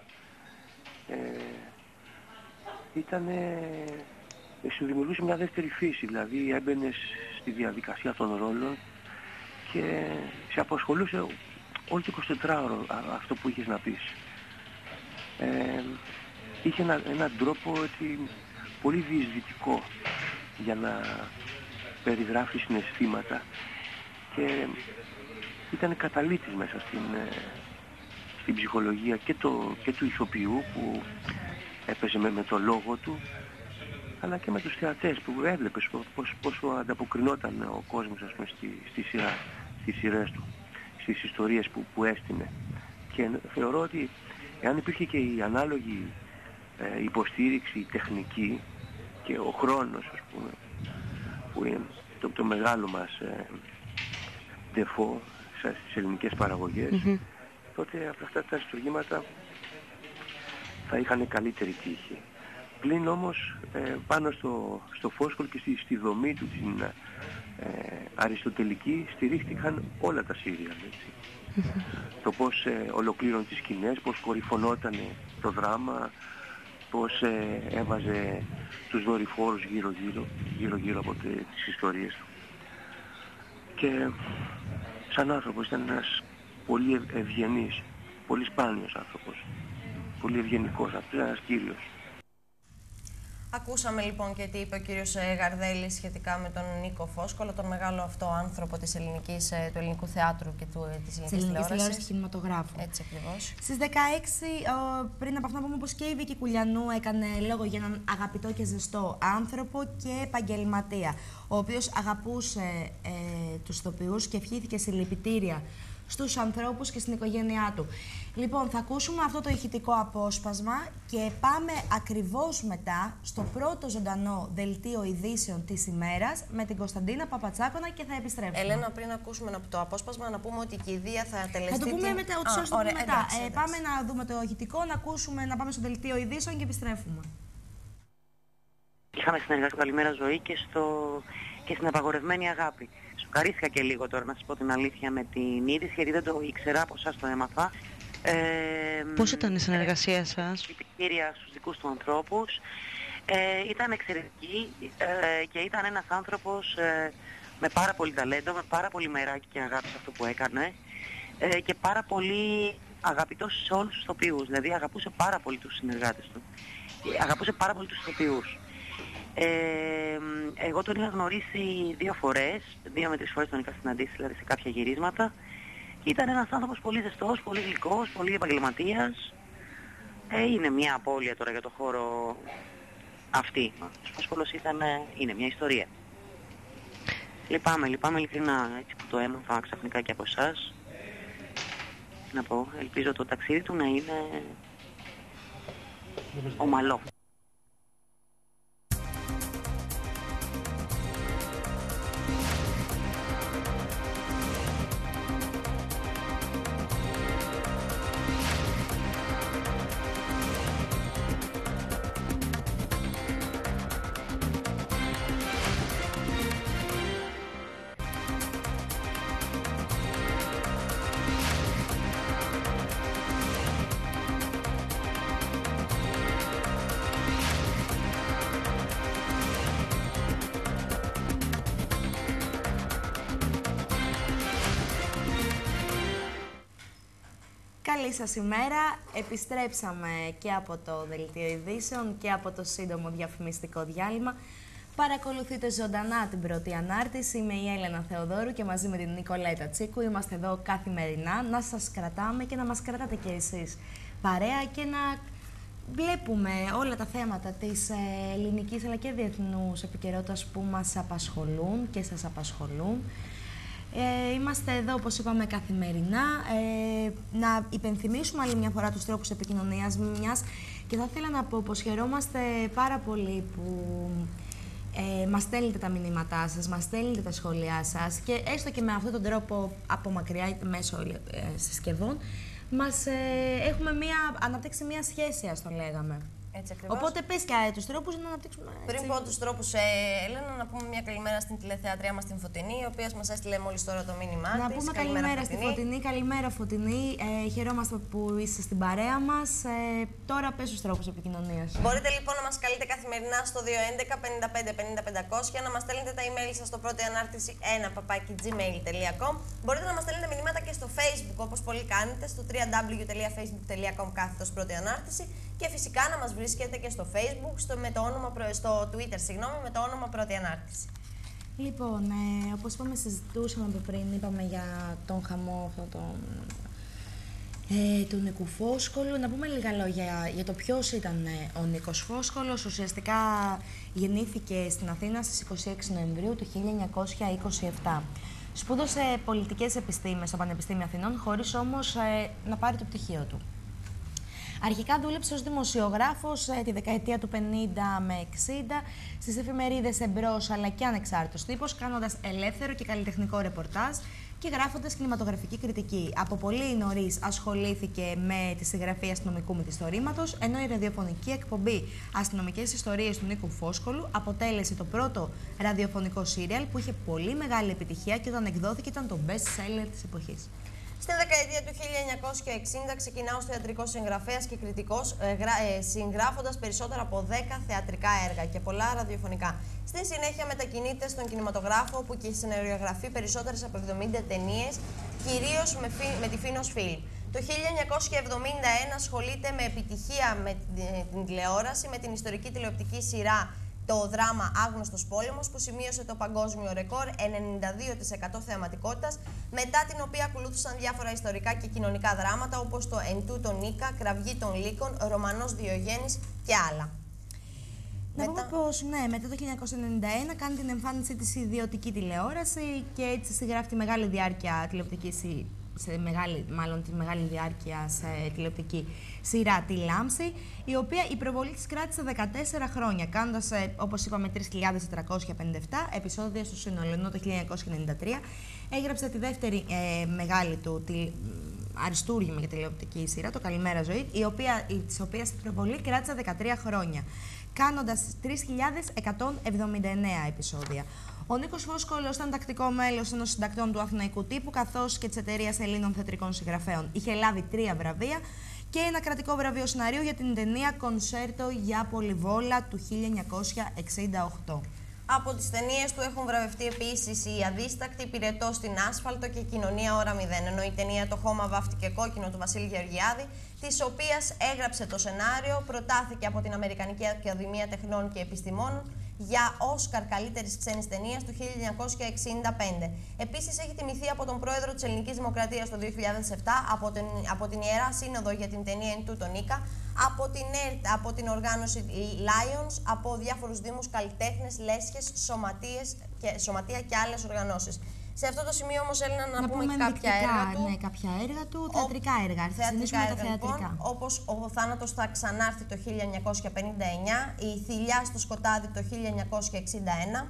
Ε, ήτανε... σου δημιουργούσε μια δεύτερη φύση, δηλαδή έμπαινες στη διαδικασία των ρόλων και σε απασχολούσε όλο το εικοσιτετράωρο αυτό που είχες να πεις. Ε, είχε ένα, έναν τρόπο έτσι, πολύ διεισδυτικό για να περιγράφει συναισθήματα και ήταν καταλήτης μέσα στην, στην ψυχολογία και, το, και του ηθοποιού που έπαιζε με, με το λόγο του, αλλά και με τους θεατές που έβλεπες πώς, πόσο ανταποκρινόταν ο κόσμος, ας πούμε, στη, στη σειρά, στις σειρές του, στις ιστορίες που, που έστεινε. Και θεωρώ ότι εάν υπήρχε και η ανάλογη ε, υποστήριξη, η τεχνική και ο χρόνος, ας πούμε, που είναι το, το μεγάλο μας ε, ντεφό στις ελληνικές παραγωγές, mm-hmm. τότε από αυτά τα αριστουργήματα θα είχαν καλύτερη τύχη. Πλην όμως ε, πάνω στο, στο Φόσκολο και στη, στη δομή του την ε, αριστοτελική στηρίχτηκαν όλα τα σύριαλ. Mm-hmm. Το πώς ε, ολοκλήρωνε τις σκηνές, πώς κορυφωνόταν το δράμα, πώς ε, έβαζε τους δορυφόρους γύρω-γύρω, γύρω-γύρω από τε, τις ιστορίες του. Και σαν άνθρωπος ήταν ένας πολύ ευ, ευγενής, πολύ σπάνιος άνθρωπος, πολύ ευγενικός, αυτός ένας κύριος. Ακούσαμε λοιπόν και τι είπε ο κύριος Γαρδέλης σχετικά με τον Νίκο Φόσκολο, τον μεγάλο αυτό άνθρωπο της ελληνικής, του ελληνικού θεάτρου και του, της ελληνικής τηλεόρασης και κινηματογράφου. Έτσι ακριβώς. Στις δεκαέξι, ο, πριν από αυτά πούμε, όπως και η Βίκη Κουλιανού έκανε λόγο για έναν αγαπητό και ζεστό άνθρωπο και επαγγελματία, ο οποίος αγαπούσε ε, τους ηθοποιούς και ευχήθηκε συλληπιτήρια στους ανθρώπους και στην οικογένειά του. Λοιπόν, θα ακούσουμε αυτό το ηχητικό απόσπασμα και πάμε ακριβώς μετά στο πρώτο ζωντανό δελτίο ειδήσεων της ημέρας με την Κωνσταντίνα Παπατσάκονα και θα επιστρέψουμε. Ελένα, πριν ακούσουμε το απόσπασμα, να πούμε ότι η κηδεία θα τελεστεί. Θα το πούμε την... μετά, ότι Α, το πούμε μετά. Εντάξει, ε, εντάξει. πάμε να δούμε το ηχητικό, να ακούσουμε, να πάμε στο δελτίο ειδήσεων και επιστρέφουμε. Είχαμε συνεργάσει Καλημέρα Ζωή και, στο... και στην Απαγορευμένη Αγάπη. Σοκαρίστηκα και λίγο τώρα, να σας πω την αλήθεια, με την είδηση, γιατί δεν το ήξερα, από εσάς το έμαθα. Ε, Πώς ήταν η συνεργασία σας? Επιτυχία στους δικούς του ανθρώπους. Ε, ήταν εξαιρετική ε, και ήταν ένας άνθρωπος ε, με πάρα πολύ ταλέντο, με πάρα πολύ μεράκι και αγάπη σε αυτό που έκανε ε, και πάρα πολύ αγαπητός σε όλους τους ηθοποιούς. Δηλαδή αγαπούσε πάρα πολύ τους συνεργάτες του. Αγαπούσε πάρα πολύ τους ηθοποιούς. Ε, εγώ τον είχα γνωρίσει δύο φορές, δύο με τρεις φορές τον είχα συναντήσει, δηλαδή σε κάποια γυρίσματα. Ήταν ένας άνθρωπος πολύ ζεστός, πολύ γλυκός, πολύ επαγγελματίας. Ε, είναι μια απώλεια τώρα για το χώρο αυτή. Ο Φόσκολος ήταν, είναι μια ιστορία. Λυπάμαι, λυπάμαι ειλικρινά, έτσι που το έμαθα ξαφνικά και από εσάς. Να πω, ελπίζω το ταξίδι του να είναι ομαλό. Καλή σας ημέρα. Επιστρέψαμε και από το Δελτίο Ειδήσεων και από το σύντομο διαφημιστικό διάλειμμα. Παρακολουθείτε ζωντανά την πρώτη ανάρτηση. Είμαι η Έλενα Θεοδόρου και μαζί με την Νικολέτα Τσίκου είμαστε εδώ καθημερινά να σας κρατάμε και να μας κρατάτε και εσείς παρέα και να βλέπουμε όλα τα θέματα της ελληνικής αλλά και διεθνούς επικαιρότητας που μας απασχολούν και σας απασχολούν. Ε, είμαστε εδώ, όπως είπαμε, καθημερινά. Ε, να υπενθυμίσουμε άλλη μια φορά τους τρόπους επικοινωνίας μιας και θα ήθελα να πω πως χαιρόμαστε πάρα πολύ που ε, μας στέλνετε τα μηνύματά σας, μας στέλνετε τα σχόλιά σας και έστω και με αυτόν τον τρόπο από μακριά είτε μέσω ε, συσκευών μας ε, έχουμε μια, αναπτύξει μια σχέση, ας το λέγαμε. Έτσι ακριβώς. Οπότε πες και τους τρόπους να αναπτύξουμε. Έτσι. Πριν πω τους τρόπους, ε, Έλενα, να πούμε μια καλημέρα στην τηλεθεατρία μας την Φωτεινή, η οποία μας έστειλε μόλις τώρα το μήνυμά της. Να πούμε καλημέρα, καλημέρα στη Φωτεινή. Καλημέρα, Φωτεινή. Ε, χαιρόμαστε που είσαι στην παρέα μας. Ε, τώρα πες τους τρόπους επικοινωνίας. Μπορείτε λοιπόν να μας καλείτε καθημερινά στο δύο έντεκα πενήντα πέντε πενήντα πεντακόσια, να μας στέλνετε τα email σας στο πρώτη ανάρτηση ένα παπάκι gmail τελεία com. Μπορείτε να μας στέλνετε μηνύματα και στο Facebook, όπως πολλοί κάνετε, στο double-u double-u double-u τελεία facebook τελεία com κάθετος πρώτη ανάρτηση. Και φυσικά να μας βρίσκετε και στο Facebook, στο, με το όνομα, στο Twitter, συγγνώμη, με το όνομα πρώτη ανάρτηση. Λοιπόν, ε, όπως είπαμε, συζητούσαμε από πριν, είπαμε για τον χαμό αυτό τον, ε, του Νίκου Φόσκολου. Να πούμε λίγα λόγια για το ποιος ήταν ε, ο Νίκος Φόσκολος. Ουσιαστικά γεννήθηκε στην Αθήνα στις είκοσι έξι Νοεμβρίου του χίλια εννιακόσια είκοσι επτά. Σπούδασε πολιτικές επιστήμες στο Πανεπιστήμιο Αθηνών, χωρίς όμως ε, να πάρει το πτυχίο του. Αρχικά δούλεψε ως δημοσιογράφος ε, τη δεκαετία του πενήντα με εξήντα στις εφημερίδες Εμπρός αλλά και Ανεξάρτητος Τύπος, κάνοντας ελεύθερο και καλλιτεχνικό ρεπορτάζ και γράφοντας κινηματογραφική κριτική. Από πολύ νωρίς ασχολήθηκε με τη συγγραφή αστυνομικού μυθιστορήματος, ενώ η ραδιοφωνική εκπομπή Αστυνομικές Ιστορίες του Νίκου Φόσκολου αποτέλεσε το πρώτο ραδιοφωνικό σύριαλ που είχε πολύ μεγάλη επιτυχία και όταν εκδόθηκε ήταν το best seller της εποχής. Στην δεκαετία του χίλια εννιακόσια εξήντα ξεκινά ως θεατρικός συγγραφέας και κριτικός, ε, ε, συγγράφοντας περισσότερα από δέκα θεατρικά έργα και πολλά ραδιοφωνικά. Στη συνέχεια μετακινείται στον κινηματογράφο, όπου και σεναριογραφεί περισσότερες από εβδομήντα ταινίες, κυρίως με, με τη Φίνος Φιλμ. Το χίλια εννιακόσια εβδομήντα ένα ασχολείται με επιτυχία με την, την τηλεόραση, με την ιστορική τηλεοπτική σειρά το δράμα Άγνωστος Πόλεμος, που σημείωσε το παγκόσμιο ρεκόρ ενενήντα δύο τοις εκατό θεαματικότητας, μετά την οποία ακολούθησαν διάφορα ιστορικά και κοινωνικά δράματα όπως το Εν τούτο Νίκα, Κραυγή των Λύκων, Ρωμανός Διογέννης και άλλα. Να μετά... πούμε πως ναι, μετά το χίλια εννιακόσια ενενήντα ένα κάνει την εμφάνισή της ιδιωτική τηλεόραση και έτσι συγγράφει τη μεγάλη διάρκεια τηλεοπτική σε μεγάλη, μάλλον τη μεγάλη διάρκεια σε τηλεοπτική σειρά Τη Λάμψη, η οποία η προβολή της κράτησε δεκατέσσερα χρόνια, κάνοντας, όπως είπαμε, τρεις χιλιάδες τετρακόσια πενήντα επτά επεισόδια στο σύνολο, ενώ το χίλια εννιακόσια ενενήντα τρία έγραψε τη δεύτερη ε, μεγάλη του τη, αριστούργημα για τηλεοπτική σειρά, το Καλημέρα Ζωή, η οποία, της οποίας η προβολή κράτησε δεκατρία χρόνια, κάνοντας τρεις χιλιάδες εκατόν εβδομήντα εννέα επεισόδια. Ο Νίκος Φόσκολος ήταν τακτικό μέλος ενός συντακτών του Αθηναϊκού Τύπου, καθώς και της Εταιρείας Ελλήνων Θεατρικών Συγγραφέων. Είχε λάβει τρία βραβεία και ένα κρατικό βραβείο σεναρίου για την ταινία Κονσέρτο για Πολυβόλα του χίλια εννιακόσια εξήντα οκτώ. Από τις ταινίες του έχουν βραβευτεί επίσης η Αδίστακτη, Πυρετό στην Άσφαλτο και Κοινωνία Ώρα μηδέν, ενώ η ταινία Το χώμα βάφτηκε κόκκινο του Βασίλη Γεωργιάδη, της οποίας έγραψε το σενάριο, προτάθηκε από την Αμερικανική Ακαδημία Τεχνών και Επιστημών για Όσκαρ καλύτερης ξένης ταινίας του χίλια εννιακόσια εξήντα πέντε. Επίσης έχει τιμηθεί από τον πρόεδρο της Ελληνικής Δημοκρατίας το δύο χιλιάδες επτά, από την, από την Ιερά Σύνοδο για την ταινία Εν τούτο Νίκα, από την, από την οργάνωση Lions, από διάφορους δήμους, καλλιτέχνες, λέσχες, σωματείες και, σωματεία και άλλες οργανώσεις. Σε αυτό το σημείο όμως, Έλληνα, να, να πούμε, πούμε κάποια έργα του. Ναι, κάποια έργα του, θεατρικά έργα. Θεατρικά έργα, λοιπόν, όπως ο θάνατος θα ξανάρθει το χίλια εννιακόσια πενήντα εννέα, η Θηλιά στο σκοτάδι το χίλια εννιακόσια εξήντα ένα.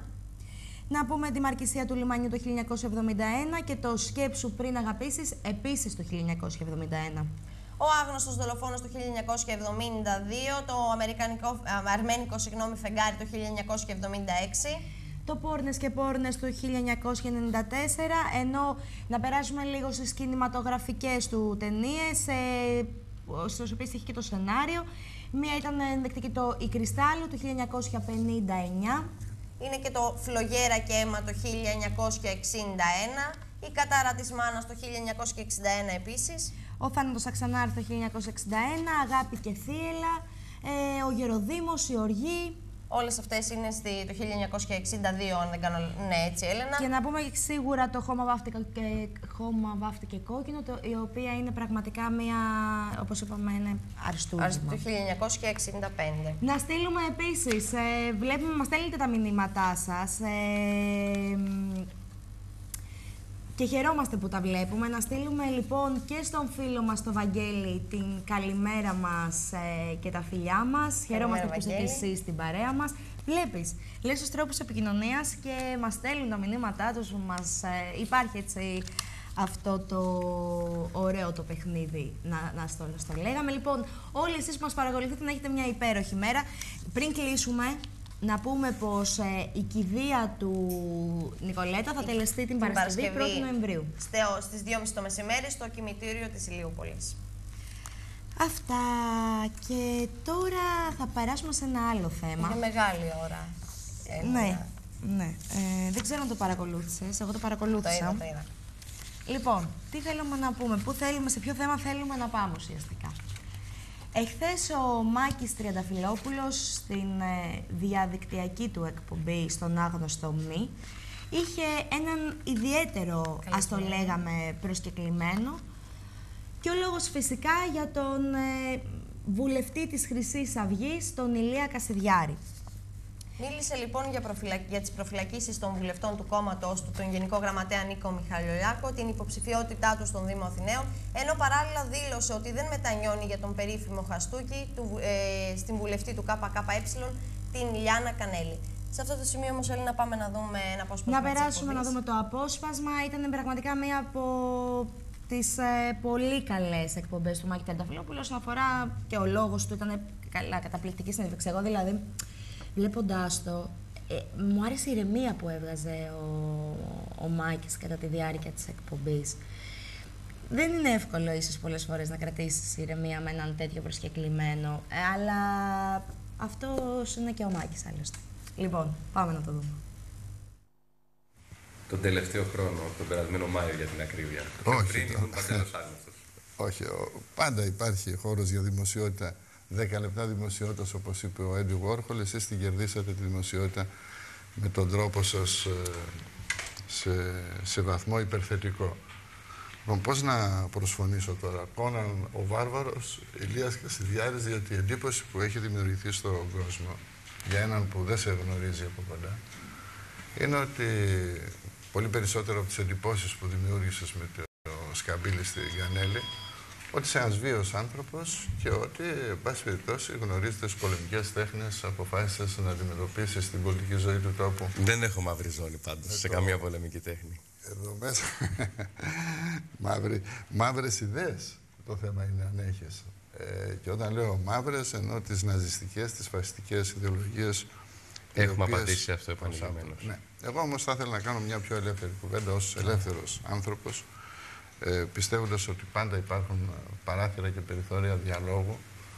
Να πούμε τη Μαρκησία του Λιμανιού το χίλια εννιακόσια εβδομήντα ένα και το Σκέψου πριν αγαπήσεις επίσης το χίλια εννιακόσια εβδομήντα ένα. Ο Άγνωστος Δολοφόνος του χίλια εννιακόσια εβδομήντα δύο, το αμερικανικό, αρμένικο συγγνώμη, Φεγγάρι το χίλια εννιακόσια εβδομήντα έξι. Το Πόρνες και Πόρνες του χίλια εννιακόσια ενενήντα τέσσερα, ενώ να περάσουμε λίγο στις κινηματογραφικές του ταινίες, ε, στις οποίες είχε και το σενάριο. Μία ήταν ενδεικτική, το Η Κρυστάλλου του χίλια εννιακόσια πενήντα εννέα. Είναι και το Φλογέρα και Αίμα το χίλια εννιακόσια εξήντα ένα. Η Κατάρα της Μάνας το χίλια εννιακόσια εξήντα ένα επίσης. Ο Θάνατος θα ξανάρθει το χίλια εννιακόσια εξήντα ένα. Αγάπη και Θύελλα. Ε, ο Γεροδήμος, η Οργή. Όλες αυτές είναι στη, το χίλια εννιακόσια εξήντα δύο, αν δεν κάνω, ναι, έτσι, Έλενα. Και να πούμε σίγουρα το Χώμα βάφτηκε, και, χώμα βάφτηκε κόκκινο, το, η οποία είναι πραγματικά μια, όπως είπαμε, είναι αριστούργημα. Το χίλια εννιακόσια εξήντα πέντε. Να στείλουμε επίσης, ε, βλέπουμε, μας στέλνετε τα μηνύματά σας. Ε, Και χαιρόμαστε που τα βλέπουμε. Να στείλουμε λοιπόν και στον φίλο μας, τον Βαγγέλη, την καλημέρα μας ε, και τα φιλιά μας. Χαιρόμαστε που είστε και εσείς στην παρέα μας. Βλέπεις, λες τους τρόπους επικοινωνίας και μας στέλνουν τα μηνύματά τους. Μας, ε, υπάρχει έτσι αυτό το ωραίο το παιχνίδι, να, να στο, στο λέγαμε. Λοιπόν, όλοι εσείς που μας παρακολουθείτε να έχετε μια υπέροχη μέρα. Πριν κλείσουμε, να πούμε πως ε, η κηδεία του Νικολέτα θα τελεστεί την, την Παρασκευή πρώτη Νοεμβρίου. Στις δύο και μισή το μεσημέρι στο κημητήριο της Ηλιούπολης. Αυτά. Και τώρα θα περάσουμε σε ένα άλλο θέμα. Είναι μεγάλη ώρα. Έχουμε. Ναι, ναι. Ε, δεν ξέρω αν το παρακολούθησες. Εγώ το παρακολούθησα. Το είδα, το είδα. Λοιπόν, τι θέλουμε να πούμε, πού θέλουμε, σε ποιο θέμα θέλουμε να πάμε ουσιαστικά. Εχθές ο Μάκης Τριανταφυλόπουλος στην ε, διαδικτυακή του εκπομπή στον Άγνωστο Μη είχε έναν ιδιαίτερο, ας το λέγαμε, προσκεκλημένο και ο λόγος φυσικά για τον ε, βουλευτή της Χρυσής Αυγής, τον Ηλία Κασιδιάρη. Μίλησε λοιπόν για, προφυλακ... για τις προφυλακίσεις των βουλευτών του κόμματος του, τον Γενικό Γραμματέα Νίκο Μιχαλολιάκο, την υποψηφιότητά του στον Δήμο Αθηναίων, ενώ παράλληλα δήλωσε ότι δεν μετανιώνει για τον περίφημο χαστούκι του, ε, στην βουλευτή του ΚΚΕ, την Ιλιάνα Κανέλη. Σε αυτό το σημείο όμως, Έλλη, να πάμε να δούμε ένα απόσπασμα. Να περάσουμε να δούμε το απόσπασμα. Ήταν πραγματικά μία από τις ε, πολύ καλές εκπομπές του Μάκη Τριανταφυλόπουλου. Όσον αφορά και ο λόγος του, ήταν καλά, καταπληκτική συνέντευξη. Εγώ δηλαδή, βλέποντάς το, ε, μου άρεσε η ηρεμία που έβγαζε ο, ο Μάκης κατά τη διάρκεια της εκπομπής. Δεν είναι εύκολο ίσως πολλές φορές να κρατήσεις ηρεμία με έναν τέτοιο προσκεκλημένο, ε, αλλά αυτός είναι και ο Μάκης άλλωστε. Λοιπόν, πάμε να το δούμε. Τον τελευταίο χρόνο, τον περασμένο Μάιο για την ακρίβεια. Όχι. Πριν ήμουν παντελώς άγνωστος. Όχι, πάντα υπάρχει χώρος για δημοσιότητα. Δέκα λεπτά δημοσιότητας, όπως είπε ο Έντρου Βόρχολ, εσείς την κερδίσατε τη δημοσιότητα με τον τρόπο σας σε, σε βαθμό υπερθετικό. Λοιπόν, πώς να προσφωνήσω τώρα. Κόναν ο Βάρβαρος, Ηλίας Κασιδιάρης, διότι η εντύπωση που έχει δημιουργηθεί στον κόσμο για έναν που δεν σε γνωρίζει από κοντά είναι ότι πολύ περισσότερο από τις εντυπώσεις που δημιούργησες με το σκαμπίλι στη Γιαννέλη, ότι είσαι ένας βίος άνθρωπος και ότι, εν πάση περιπτώσει, γνωρίζετε τις πολεμικές τέχνες, αποφάσισες να αντιμετωπίσεις την πολιτική ζωή του τόπου. Δεν έχω μαύρη ζώνη πάντως, σε το... καμία πολεμική τέχνη. Εδώ μέσα, Μαύρη, μαύρες ιδέες το θέμα είναι αν έχεις. Ε, και όταν λέω μαύρες, εννοώ τις ναζιστικές, τις φασιστικές ιδεολογίες. Έχουμε οποίες... απαντήσει σε αυτό επανειλημμένως. Ναι. Εγώ όμως θα ήθελα να κάνω μια πιο ελεύθερη κουβέντα ως ελεύθερος άνθρωπος, ε, πιστεύοντας ότι πάντα υπάρχουν παράθυρα και περιθώρια διαλόγου,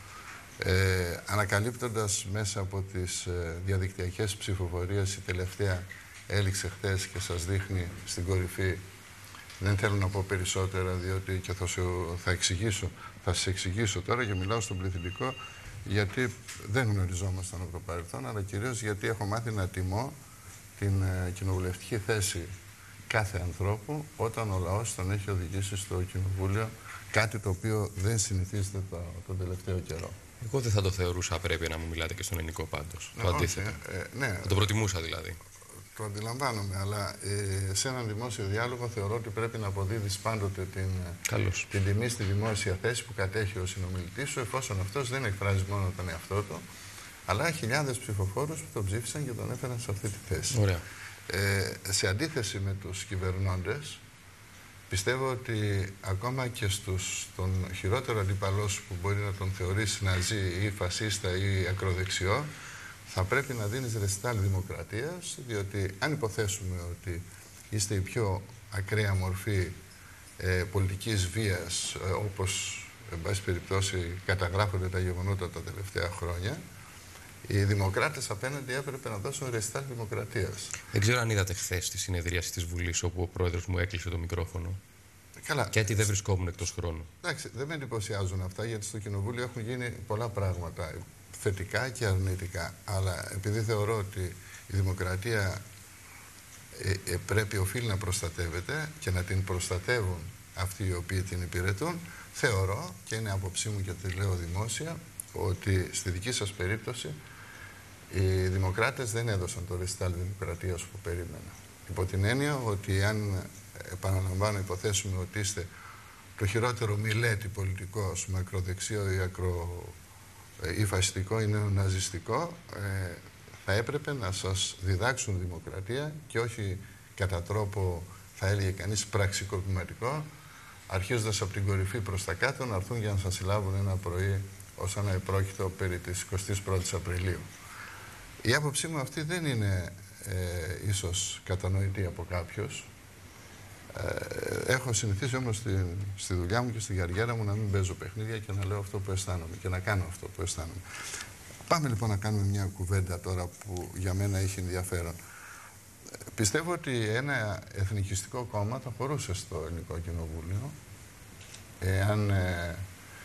ε, ανακαλύπτοντας μέσα από τις ε, διαδικτυακές ψηφοφορίες, η τελευταία έληξε χθες και σας δείχνει στην κορυφή. Δεν θέλω να πω περισσότερα, διότι και θα, σου, θα εξηγήσω, θα σας εξηγήσω τώρα και μιλάω στον πληθυντικό, γιατί δεν γνωριζόμασταν από το παρελθόν, αλλά κυρίως γιατί έχω μάθει να τιμώ την ε, κοινοβουλευτική θέση κάθε ανθρώπου όταν ο λαός τον έχει οδηγήσει στο κοινοβούλιο, κάτι το οποίο δεν συνηθίζεται το, τον τελευταίο καιρό. Εγώ δεν θα το θεωρούσα πρέπει να μου μιλάτε και στον ελληνικό πάντως. Ναι, το αντίθετο. Ε, ε, ναι, θα το προτιμούσα δηλαδή. Το αντιλαμβάνομαι, αλλά ε, σε έναν δημόσιο διάλογο θεωρώ ότι πρέπει να αποδίδεις πάντοτε την, την τιμή στη δημόσια θέση που κατέχει ο συνομιλητής σου, εφόσον αυτός δεν εκφράζει μόνο τον εαυτό του, αλλά χιλιάδες ψηφοφόρους που τον ψήφισαν και τον έφεραν σε αυτή τη θέση. Ωραία. Ε, σε αντίθεση με τους κυβερνώντες, πιστεύω ότι ακόμα και στους, τον χειρότερο αντίπαλό σου που μπορεί να τον θεωρήσει ναζί ή φασίστα ή ακροδεξιό, θα πρέπει να δίνεις ρεστάλ δημοκρατίας, διότι αν υποθέσουμε ότι είστε η πιο ακραία μορφή ε, πολιτικής βίας, ε, όπως εν πάση περιπτώσει καταγράφονται τα γεγονότα τα τελευταία χρόνια, οι δημοκράτες απέναντι έπρεπε να δώσουν ρεστάλ δημοκρατίας. Δεν ξέρω αν είδατε χθες τη συνεδρίαση της Βουλής, όπου ο πρόεδρος μου έκλεισε το μικρόφωνο. Καλά. Και έτσι δεν βρισκόμουν εκτός χρόνου. Εντάξει, δεν με εντυπωσιάζουν αυτά, γιατί στο Κοινοβούλιο έχουν γίνει πολλά πράγματα, θετικά και αρνητικά. Αλλά επειδή θεωρώ ότι η δημοκρατία ε, ε, πρέπει, οφείλει να προστατεύεται και να την προστατεύουν αυτοί οι οποίοι την υπηρετούν, θεωρώ, και είναι άποψή μου και τη λέω δημόσια, ότι στη δική σας περίπτωση οι δημοκράτες δεν έδωσαν το ρεστάλ δημοκρατίας που περίμενα. Υπό την έννοια ότι αν επαναλαμβάνω, υποθέσουμε ότι είστε το χειρότερο μιλέτη πολιτικός, μακροδεξιό ή ακρο ή φασιστικό ή νεοναζιστικό, ε, θα έπρεπε να σας διδάξουν δημοκρατία και όχι κατά τρόπο, θα έλεγε κανείς, πραξικοπηματικό, αρχίζοντας από την κορυφή προς τα κάτω, να έρθουν για να σας συλλάβουν ένα πρωί ως ένα επρόκειτο περί της εικοστής πρώτης Απριλίου. Η άποψή μου αυτή δεν είναι ε, ίσως κατανοητή από κάποιους. Ε, έχω συνηθίσει όμως στη, στη δουλειά μου και στη καριέρα μου να μην παίζω παιχνίδια και να λέω αυτό που αισθάνομαι και να κάνω αυτό που αισθάνομαι. Πάμε λοιπόν να κάνουμε μια κουβέντα τώρα που για μένα έχει ενδιαφέρον. Ε, πιστεύω ότι ένα εθνικιστικό κόμμα θα χωρούσε στο Ελληνικό Κοινοβούλιο εάν ε,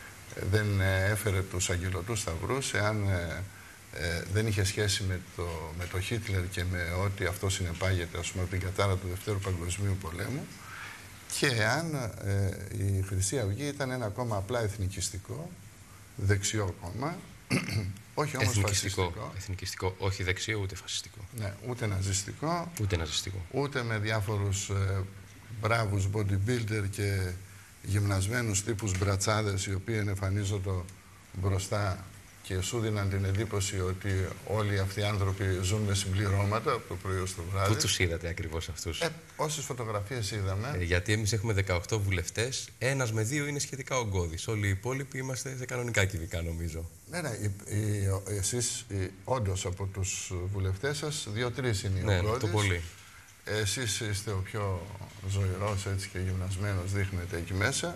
δεν έφερε τους αγγελωτούς σταυρούς, εάν ε, ε, δεν είχε σχέση με το, με το Χίτλερ και με ό,τι αυτό συνεπάγεται, ας πούμε, από την κατάρα του Δευτέρου Παγκοσμίου Πολέμου, και εάν ε, η Χρυσή Αυγή ήταν ένα κόμμα απλά εθνικιστικό, δεξιό κόμμα, όχι όμως εθνικιστικό, φασιστικό. Εθνικιστικό, όχι δεξιό ούτε φασιστικό. Ναι, ούτε ναζιστικό. Ούτε ναζιστικό. Ούτε με διάφορους ε, μπράβους bodybuilder και γυμνασμένους τύπους μπρατσάδες οι οποίοι εμφανίζονται μπροστά και σου δίναν την εντύπωση ότι όλοι αυτοί οι άνθρωποι ζουν με συμπληρώματα από το πρωί ως το βράδυ. Πού τους είδατε ακριβώς αυτούς? Ε, όσες φωτογραφίες είδαμε. Ε, γιατί εμείς έχουμε δεκαοκτώ βουλευτές, ένας με δύο είναι σχετικά ογκώδης. Όλοι οι υπόλοιποι είμαστε σε κανονικά κυβικά, νομίζω. Ναι, ναι, οι, οι, εσείς οι, όντως από τους βουλευτές σας, δύο-τρεις είναι οι ναι, ογκώδεις. Το πολύ. Εσείς είστε ο πιο ζωηρός έτσι και γυμνασμένος, δείχνετε εκεί μέσα.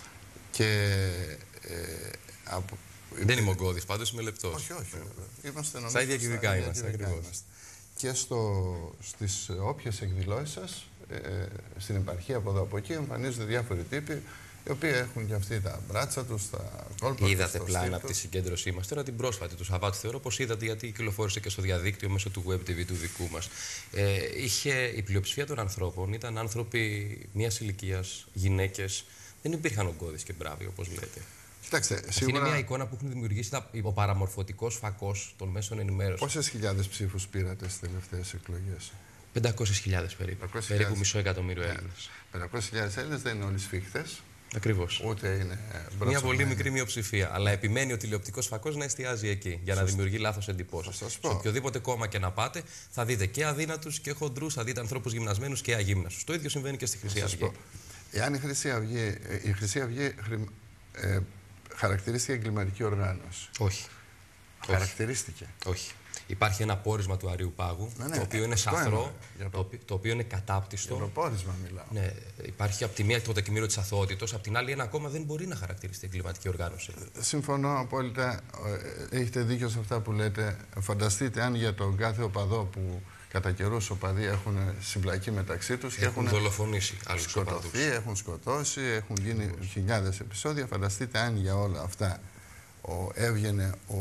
Και ε, από, δεν είμαι ογκώδης, πάντως είμαι λεπτός. Όχι, όχι. Είμαστε νομίζω στα ίδια κυβικά είμαστε, ακριβώς. Και στο, στις όποιες εκδηλώσεις σας, ε, στην επαρχία από εδώ από εκεί, εμφανίζονται διάφοροι τύποι, οι οποίοι έχουν και αυτοί τα μπράτσα τους, τα κόλπα. Είδατε πλάνα από τη συγκέντρωσή μας τώρα την πρόσφατη του Σαββάτου, θεωρώ πως είδατε, γιατί κυκλοφόρησε και στο διαδίκτυο μέσω του Web τι βι του δικού μας. Ε, είχε, η πλειοψηφία των ανθρώπων ήταν άνθρωποι μιας ηλικίας, γυναίκες, δεν υπήρχαν ογκώδεις και μπράβοι, όπως λέτε. Κοιτάξτε, αυτή σίγουρα... είναι μια εικόνα που έχουν δημιουργήσει ο παραμορφωτικός φακός των μέσων ενημέρωσης. Πόσες χιλιάδες ψήφους πήρατε στις τελευταίες εκλογές? πεντακόσιες χιλιάδες περίπου. πεντακόσιες περίπου χιλιάδες. μισό εκατομμύριο Έλληνες. πεντακόσιες χιλιάδες Έλληνες δεν είναι όλοι σφίχτες. Ακριβώς. Ούτε είναι μπροστά. Μια πολύ μικρή μειοψηφία. Αλλά επιμένει ο τηλεοπτικός φακός να εστιάζει εκεί για να δημιουργεί λάθος εντυπώσεις. Σε οποιοδήποτε κόμμα και να πάτε, θα δείτε και αδύνατους και χοντρούς, θα δείτε ανθρώπους γυμνασμένους και αγύμναστους. Το ίδιο συμβαίνει και στη Χρυσή Αυγή. Εάν η Χρυσή Αυγή, η Χρυσή Αυγή ε, χαρακτηρίστηκε εγκληματική οργάνωση. Όχι. Χαρακτηρίστηκε. Όχι. Υπάρχει ένα πόρισμα του Αριού Πάγου, ναι, ναι, το οποίο είναι σαθρό, το... Το, οποίο, το οποίο είναι κατάπτυστο. Για το πόρισμα μιλάω. Ναι, υπάρχει από τη μία το τεκμήριο της αθωότητος, από την άλλη ένα κόμμα δεν μπορεί να χαρακτηριστεί εγκληματική οργάνωση. Συμφωνώ απόλυτα. Έχετε δίκιο σε αυτά που λέτε. Φανταστείτε αν για τον κάθε οπαδό που κατά καιρούς οπαδοί έχουν συμπλακεί μεταξύ τους και έχουν, έχουν δολοφονήσει άλλους σκοτωθεί, οπαδούς. Έχουν σκοτώσει, έχουν γίνει χιλιάδες επεισόδια. Φανταστείτε αν για όλα αυτά ο, έβγαινε ο,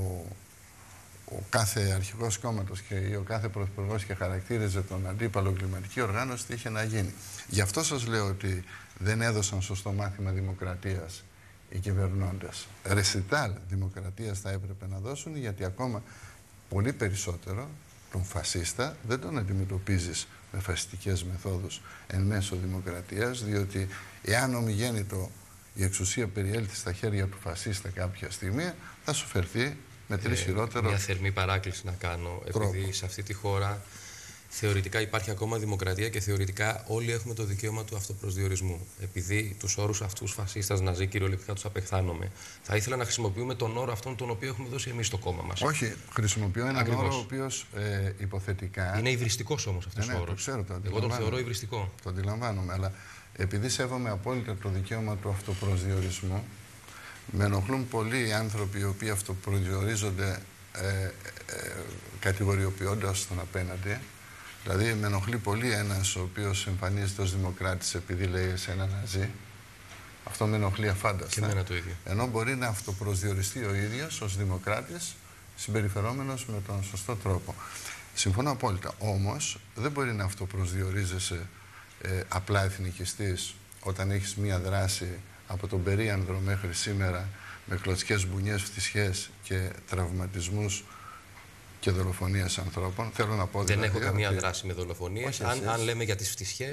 ο κάθε αρχηγός κόμματος και ο κάθε πρωθυπουργός και χαρακτήριζε τον αντίπαλο εγκληματική οργάνωση, τι είχε να γίνει. Γι' αυτό σας λέω ότι δεν έδωσαν σωστό μάθημα δημοκρατίας οι κυβερνώντες. Ρεσιτάλ δημοκρατίας θα έπρεπε να δώσουν, γιατί ακόμα πολύ περισσότερο τον φασίστα δεν τον αντιμετωπίζεις με φασιστικές μεθόδους εν μέσω δημοκρατίας, διότι εάν ομιγέννητο η εξουσία περιέλθει στα χέρια του φασίστα κάποια στιγμή, θα σου φερθεί με τρεις ε, χειρότερο. Μια θερμή παράκληση να κάνω, τρόπο. Επειδή σε αυτή τη χώρα θεωρητικά υπάρχει ακόμα δημοκρατία και θεωρητικά όλοι έχουμε το δικαίωμα του αυτοπροσδιορισμού. Επειδή τους όρους αυτούς φασίστας, ναζί, κυριολεκτικά τους απεχθάνομαι, θα ήθελα να χρησιμοποιούμε τον όρο αυτόν τον οποίο έχουμε δώσει εμείς στο κόμμα μας. Όχι, χρησιμοποιώ έναν Ακριβώς. όρο ο οποίος ε, υποθετικά. Είναι υβριστικός όμως αυτός ναι, ναι, ο όρος. Το ξέρω, το Εγώ τον θεωρώ υβριστικό. Το αντιλαμβάνομαι, αλλά επειδή σέβομαι απόλυτα το δικαίωμα του αυτοπροσδιορισμού, με ενοχλούν πολλοί οι άνθρωποι οι οποίοι αυτοπροσδιορίζονται ε, ε, κατηγοριοποιώντας τον απέναντι. Δηλαδή, με ενοχλεί πολύ ένας ο οποίος εμφανίζεται ως δημοκράτης επειδή λέει σε ένα ναζί. Αυτό με ενοχλεί αφάνταστα. Και εμένα το ίδιο. Ενώ μπορεί να αυτοπροσδιοριστεί ο ίδιος ως δημοκράτης, συμπεριφερόμενος με τον σωστό τρόπο. Συμφωνώ απόλυτα. Όμως, δεν μπορεί να αυτοπροσδιορίζεσαι ε, απλά εθνικιστής όταν έχεις μία δράση από τον περίανδρο μέχρι σήμερα με κλωτσικές μπουνιές, φτισιές και τραυματισμούς και δολοφονίες ανθρώπων. Θέλω να πω δεν δηλαδή, έχω καμία ότι... δράση με δολοφονίες. Αν, αν λέμε για τις φτισιές,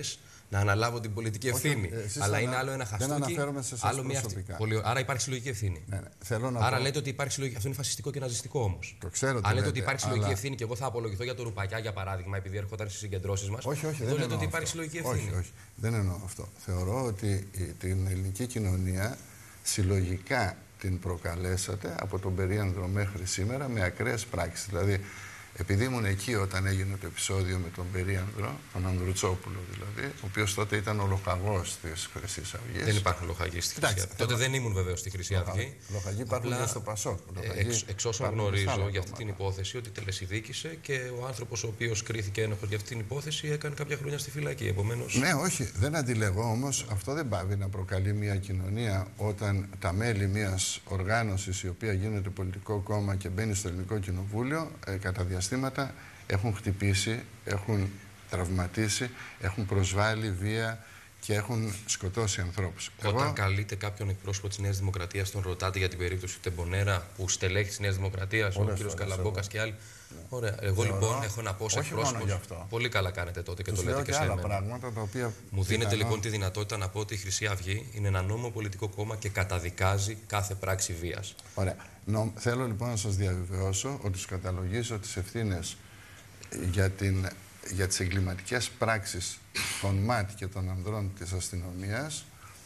να αναλάβω την πολιτική ευθύνη. Όχι, αλλά ανα... είναι άλλο ένα χαστούκι. Δεν αναφέρομαι σε εσάς προσωπικά. Πολύ... Άρα υπάρχει συλλογική ευθύνη. Ναι, ναι. Θέλω να Άρα πω... λέτε ότι υπάρχει συλλογική. Αυτό είναι φασιστικό και ναζιστικό όμως. Το ξέρω. Αν λέτε ότι υπάρχει συλλογική αλλά... ευθύνη και εγώ θα απολογηθώ για το Ρουπακιά για παράδειγμα, επειδή έρχονταν στις συγκεντρώσεις μας. Όχι, όχι. Εδώ Δεν λέτε ότι αυτό. υπάρχει συλλογική ευθύνη. Όχι, όχι. Δεν εννοώ αυτό. Θεωρώ ότι την ελληνική κοινωνία συλλογικά την προκαλέσατε από τον Περίανδρο μέχρι σήμερα με ακραίες πράξεις. Δηλαδή, επειδή ήμουν εκεί όταν έγινε το επεισόδιο με τον Περίανδρο, τον Ανδρουτσόπουλο δηλαδή, ο οποίος τότε ήταν ο λοχαγός της Χρυσής Αυγής. Δεν υπάρχουν λοχαγοί στη Χρυσή Αυγή. Τότε δεν ήμουν βέβαιος στη Χρυσή Αυγή. Λοχαγοί υπάρχουν και στο Πασόκ. Εξ, εξ όσων γνωρίζω για αυτή την υπόθεση, ότι τελεσιδίκησε και ο άνθρωπος ο οποίος κρίθηκε ένοχος για αυτή την υπόθεση έκανε κάποια χρόνια στη φυλακή. Επομένως... Ναι, όχι, δεν αντιλεγώ όμως. Αυτό δεν πάβει να προκαλεί μια κοινωνία όταν τα μέλη μιας οργάνωσης η οποία γίνεται πολιτικό κόμμα και μπαίνει στο Ελληνικό Κοινοβούλιο ε, κατά διαστήματα έχουν χτυπήσει, έχουν τραυματίσει, έχουν προσβάλει βία και έχουν σκοτώσει ανθρώπους. Όταν Εγώ... καλείτε κάποιον εκπρόσωπο της Νέας Δημοκρατίας, τον ρωτάτε για την περίπτωση Τεμπονέρα που στελέχη της Νέας Δημοκρατίας, ο κ. Καλαμπόκας και άλλοι. Ναι. Ωραία. Εγώ Θεωρώ, λοιπόν έχω να πω σε εκπρόσωπος. Πολύ καλά κάνετε τότε και τους το λέτε και, και σε άλλα εμένα. Πράγματα, τα οποία Μου δίνετε πιθανό... λοιπόν τη δυνατότητα να πω ότι η Χρυσή Αυγή είναι ένα νόμο πολιτικό κόμμα και καταδικάζει κάθε πράξη βίας. Ωραία. Νο... Θέλω λοιπόν να σας διαβεβαιώσω ότι τους καταλογίζω τις ευθύνες για, την... για τις εγκληματικές πράξεις των ΜΑΤ και των ανδρών της αστυνομίας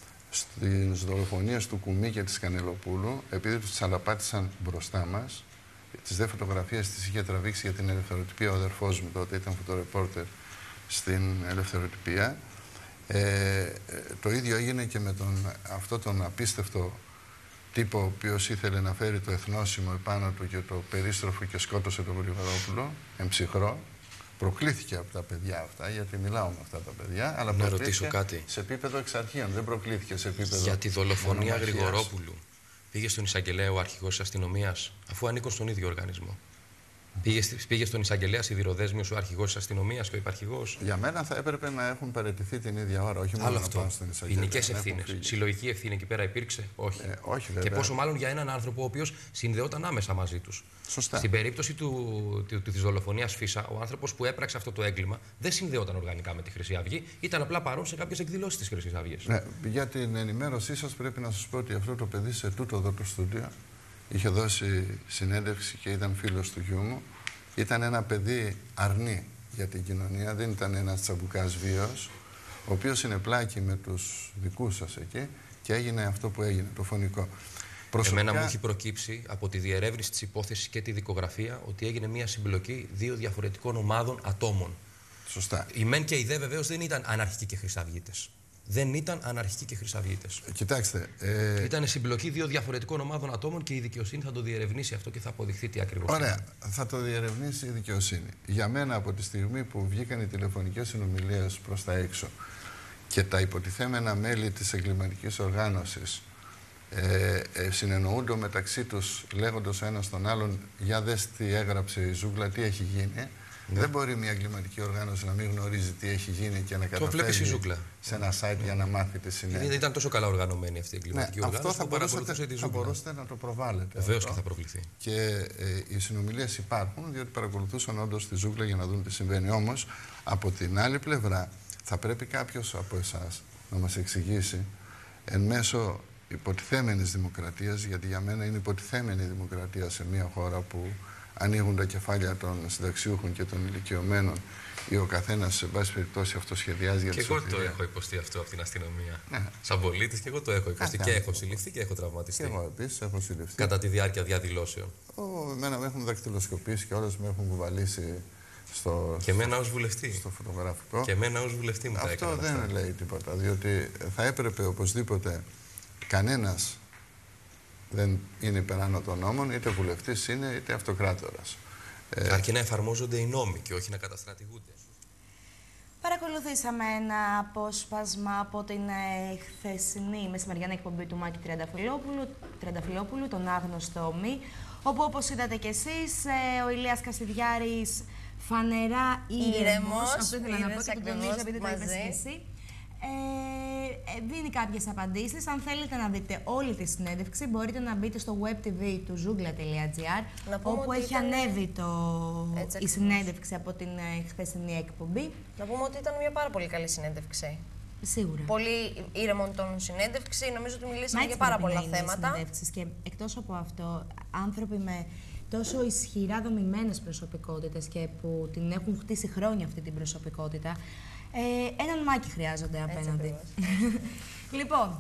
στις δολοφονίες του Κουμί και της Κανελοπούλου, επειδή τους τσαλαπάτησαν μπροστά μας. Τις δε φωτογραφίες τις είχε τραβήξει για την ελευθεροτυπία ο αδερφός μου, τότε ήταν φωτορεπόρτερ στην ελευθεροτυπία. Ε, το ίδιο έγινε και με τον, αυτό τον απίστευτο τύπο ο οποίος ήθελε να φέρει το εθνόσημο επάνω του και το περίστροφο και σκότωσε τον Γρηγορόπουλο, εμψυχρό. Προκλήθηκε από τα παιδιά αυτά, γιατί μιλάω με αυτά τα παιδιά, αλλά να ρωτήσω κάτι. Σε επίπεδο εξαρχείων, δεν προκλήθηκε σε επίπεδο. Για τη δολοφονία Γρηγορόπουλου πήγε στον εισαγγελέα ο αρχηγός της αστυνομίας, αφού ανήκουν στον ίδιο οργανισμό. Πήγε, πήγε στον εισαγγελέα σιδηροδέσμιος ο αρχηγός της αστυνομίας και ο υπαρχηγός. Για μένα θα έπρεπε να έχουν παραιτηθεί την ίδια ώρα, όχι μόνο Άλλο να αυτό. πάνε στον εισαγγελέα. Ποινικές ευθύνες. Συλλογική ευθύνη εκεί πέρα υπήρξε. Όχι. Ε, όχι βέβαια. Και πόσο μάλλον για έναν άνθρωπο ο οποίος συνδεόταν άμεσα μαζί τους. Σωστά. Στην περίπτωση του, του, του, της δολοφονίας Φίσα, ο άνθρωπος που έπραξε αυτό το έγκλημα δεν συνδεόταν οργανικά με τη Χρυσή Αυγή, ήταν απλά παρόν σε κάποιες εκδηλώσεις της Χρυσής Αυγής. Ναι, για την ενημέρωσή σας πρέπει να σας πω ότι αυτό το παιδί σε τούτο εδώ το στούντιο είχε δώσει συνέντευξη και ήταν φίλος του γιού μου. Ήταν ένα παιδί αρνή για την κοινωνία, δεν ήταν ένας τσαμπουκάς βίος, ο οποίος είναι πλάκη με τους δικούς σας εκεί και έγινε αυτό που έγινε, το φωνικό. Προσωπικά... Εμένα μου έχει προκύψει από τη διερεύνηση της υπόθεσης και τη δικογραφία ότι έγινε μια συμπλοκή δύο διαφορετικών ομάδων ατόμων. Σωστά. Οι μεν και οι δε βεβαίως δεν ήταν αναρχικοί και χρυσαυγίτες. Δεν ήταν αναρχικοί και χρυσαυγίτες. Κοιτάξτε. Ε... Ήταν συμπλοκή δύο διαφορετικών ομάδων ατόμων και η δικαιοσύνη θα το διερευνήσει αυτό και θα αποδειχθεί τι ακριβώς. Ωραία. Είναι. Θα το διερευνήσει η δικαιοσύνη. Για μένα, από τη στιγμή που βγήκαν οι τηλεφωνικές συνομιλίες προς τα έξω και τα υποτιθέμενα μέλη της εγκληματικής οργάνωσης ε, ε, συνεννοούνται μεταξύ τους λέγοντας ο ένας τον άλλον για δες τι έγραψε η Ζούγκλα, τι έχει γίνει. Ναι. Δεν μπορεί μια εγκληματική οργάνωση να μην γνωρίζει τι έχει γίνει και να καταφέρει σε ένα site για να μάθει τι συνέβη. Δεν ήταν τόσο καλά οργανωμένη αυτή η εγκληματική ναι, οργάνωση. Αυτό θα μπορούσατε, θα μπορούσατε να το προβάλλετε. Βεβαίως και θα προβληθεί. Και ε, οι συνομιλίες υπάρχουν, διότι παρακολουθούσαν όντως τη Ζούγκλα για να δουν τι συμβαίνει. Όμως, από την άλλη πλευρά, θα πρέπει κάποιος από εσάς να μας εξηγήσει εν μέσω υποτιθέμενης δημοκρατίας, γιατί για μένα είναι υποτιθέμενη η δημοκρατία σε μια χώρα που ανοίγουν τα κεφάλια των συνταξιούχων και των ηλικιωμένων ή ο καθένας σε πάση περιπτώσει αυτοσχεδιάζει για τη σωτηρία. Και εγώ το έχω υποστεί αυτό από την αστυνομία. Ναι. Σαν πολίτης και εγώ το έχω υποστεί. Και έχω συλληφθεί και έχω τραυματιστεί. Και εγώ επίσης έχω συλληφθεί. Κατά τη διάρκεια διαδηλώσεων. Oh, εμένα με έχουν δακτυλοσκοπήσει και όλες με έχουν κουβαλήσει στο, και εμένα ως βουλευτή. στο φωτογραφικό. Και εμένα ως βουλευτή μου τα έκανα. Αυτό δεν αυτά. λέει τίποτα, διότι θα έπρεπε οπωσδήποτε κανένας δεν είναι υπεράνω των νόμων, είτε βουλευτής είναι είτε αυτοκράτορας. Αρκεί να εφαρμόζονται οι νόμοι και όχι να καταστρατηγούνται. Παρακολουθήσαμε ένα απόσπασμα από την ε, χθεσινή μεσημεριανή εκπομπή του Μάκη Τριανταφυλόπουλου, Τριανταφυλόπουλου, τον άγνωστο Μη, όπου όπως είδατε κι εσείς, ε, ο Ηλίας Κασιδιάρης φανερά ήρεμος, αυτό ήθελα να πω και το τονίζω επειδή το είπες και εσύ, Ε, δίνει κάποιες απαντήσεις. Αν θέλετε να δείτε όλη τη συνέντευξη, μπορείτε να μπείτε στο web τι βι του ζούγκλα τελεία τζι άρ, όπου έχει ήταν... ανέβει το... η συνέντευξη από την ε, χθεσινή εκπομπή. Να πούμε ότι ήταν μια πάρα πολύ καλή συνέντευξη. Σίγουρα. Πολύ ήρεμον τον συνέντευξη. Νομίζω ότι μιλήσαμε για πάρα πολλά θέματα. Και εκτός από αυτό, άνθρωποι με τόσο ισχυρά δομημένες προσωπικότητες και που την έχουν χτίσει χρόνια αυτή την προσωπικότητα, ε, έναν μάκι χρειάζονται απέναντι. Λοιπόν,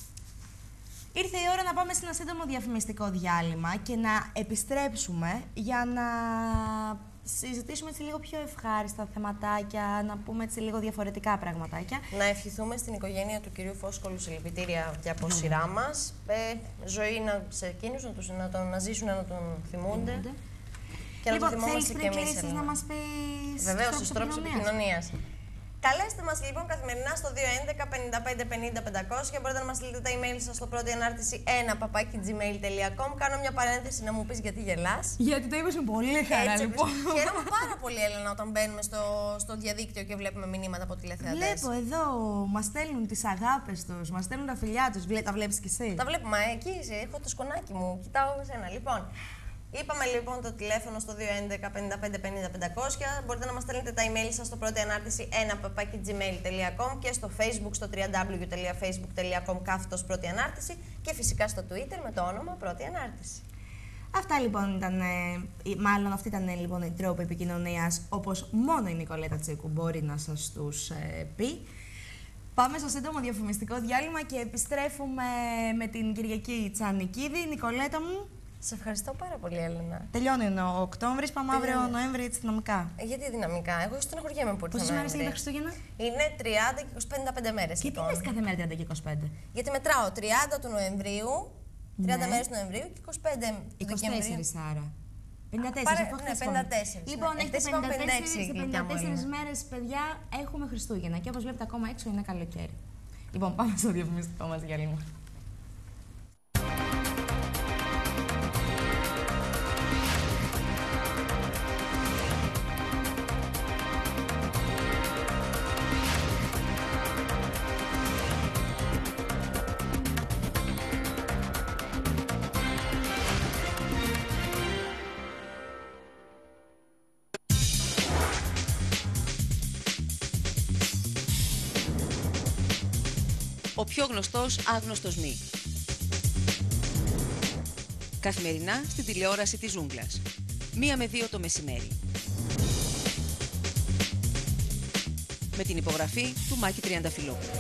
ήρθε η ώρα να πάμε σε ένα σύντομο διαφημιστικό διάλειμμα και να επιστρέψουμε για να συζητήσουμε έτσι λίγο πιο ευχάριστα θεματάκια, να πούμε έτσι λίγο διαφορετικά πραγματάκια. Να ευχηθούμε στην οικογένεια του κυρίου Φόσκολου συλληπιτήρια για από σειρά μας. Ε, ζωή να, σε εκείνους, να, τους, να τον να ζήσουν, να τον θυμούνται. Mm-hmm. Και λοιπόν, να τον θυμόμαστε και εμείς. Θέλεις πριν να μας πεις βεβαίως, στους τρόπους επικοινωνίας. Καλέστε μας λοιπόν καθημερινά στο δύο έντεκα πενήντα πέντε πενήντα πεντακόσια. Μπορείτε να μας στείλετε τα email σας στο πρώτη ανάρτηση ένα παπάκι τζι μέιλ τελεία κομ. Κάνω μια παρένθεση να μου πεις γιατί γελάς. Γιατί το είπες με πολύ χαρά, λοιπόν. Χαίρομαι πάρα πολύ, Έλενα, όταν μπαίνουμε στο, στο διαδίκτυο και βλέπουμε μηνύματα από τηλεθεατές. Βλέπω εδώ, μας στέλνουν τις αγάπες τους, μας στέλνουν τα φιλιά τους. Τα βλέπεις κι εσύ? Τα βλέπουμε, εκεί έχω το σκονάκι μου. Κοιτάω εσένα. Λοιπόν. Είπαμε λοιπόν το τηλέφωνο στο δύο έντεκα πενήντα πέντε πενήντα πεντακόσια. Μπορείτε να μας στέλνετε τα email σας στο πρώτη ανάρτηση ένα παπάκι τζι μέιλ τελεία κομ και στο facebook στο double-u double-u double-u τελεία facebook τελεία com κάθετος πρώτη ανάρτηση και φυσικά στο Twitter με το όνομα πρώτη ανάρτηση. Αυτά λοιπόν ήταν, μάλλον αυτή ήταν λοιπόν η τρόπη επικοινωνίας, όπως μόνο η Νικολέτα Τσίκου μπορεί να σας τους ε, πει. Πάμε στο σύντομο διαφημιστικό διάλειμμα και επιστρέφουμε με την Κυριακή Τσανικίδη. Νικολέτα μου. Σε ευχαριστώ πάρα πολύ, Έλενα. Τελειώνει ο Οκτώβρης, πάμε αύριο Νοέμβρη έτσι δυναμικά. Ε, γιατί δυναμικά, εγώ στεναχωριέμαι που ήρθα. Πόσες μέρες έχει τα Χριστούγεννα? Είναι τριάντα και είκοσι πέντε μέρες. Και λοιπόν. τι λες κάθε μέρα τριάντα και είκοσι πέντε? Γιατί μετράω τριάντα του Νοεμβρίου, τριάντα ναι. μέρες του Νοεμβρίου και είκοσι πέντε του Δεκεμβρίου. άρα. πενήντα τέσσερα, Πάρε, ναι, πενήντα τέσσερα. Λοιπόν, ναι. έχετε πενήντα τέσσερα, σε πενήντα τέσσερις μέρες, παιδιά, έχουμε Χριστούγεννα. Και όπως βλέπετε, ακόμα έξω είναι καλοκαίρι. Λοιπόν, πάμε στο διαφημιστικό μας διάλειμμα. Ο πιο γνωστός άγνωστος μη. Καθημερινά στην τηλεόραση της Ζούγκλας. Μία με δύο το μεσημέρι. Με την υπογραφή του Μάκη Τριανταφυλόπουλου.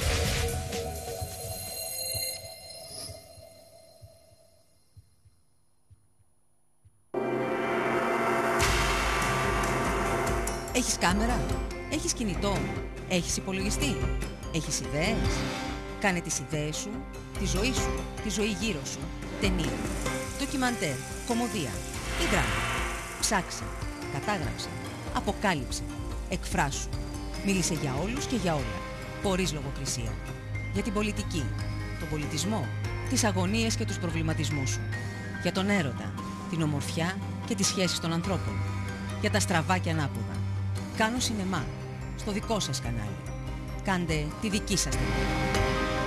Έχεις κάμερα, έχεις κινητό, έχεις υπολογιστή, έχεις ιδέες. Κάνε τις ιδέες σου, τη ζωή σου, τη ζωή γύρω σου, ταινία, ντοκιμαντέρ, κωμωδία ή δράμα. Ψάξε, κατάγραψε, αποκάλυψε, εκφράσου. Μίλησε για όλους και για όλα, χωρίς λογοκρισία. Για την πολιτική, τον πολιτισμό, τις αγωνίες και τους προβληματισμούς σου. Για τον έρωτα, την ομορφιά και τις σχέσεις των ανθρώπων. Για τα στραβά και ανάποδα. Κάνω σινεμά, στο δικό σας κανάλι. Κάντε τη δική σας ταινία.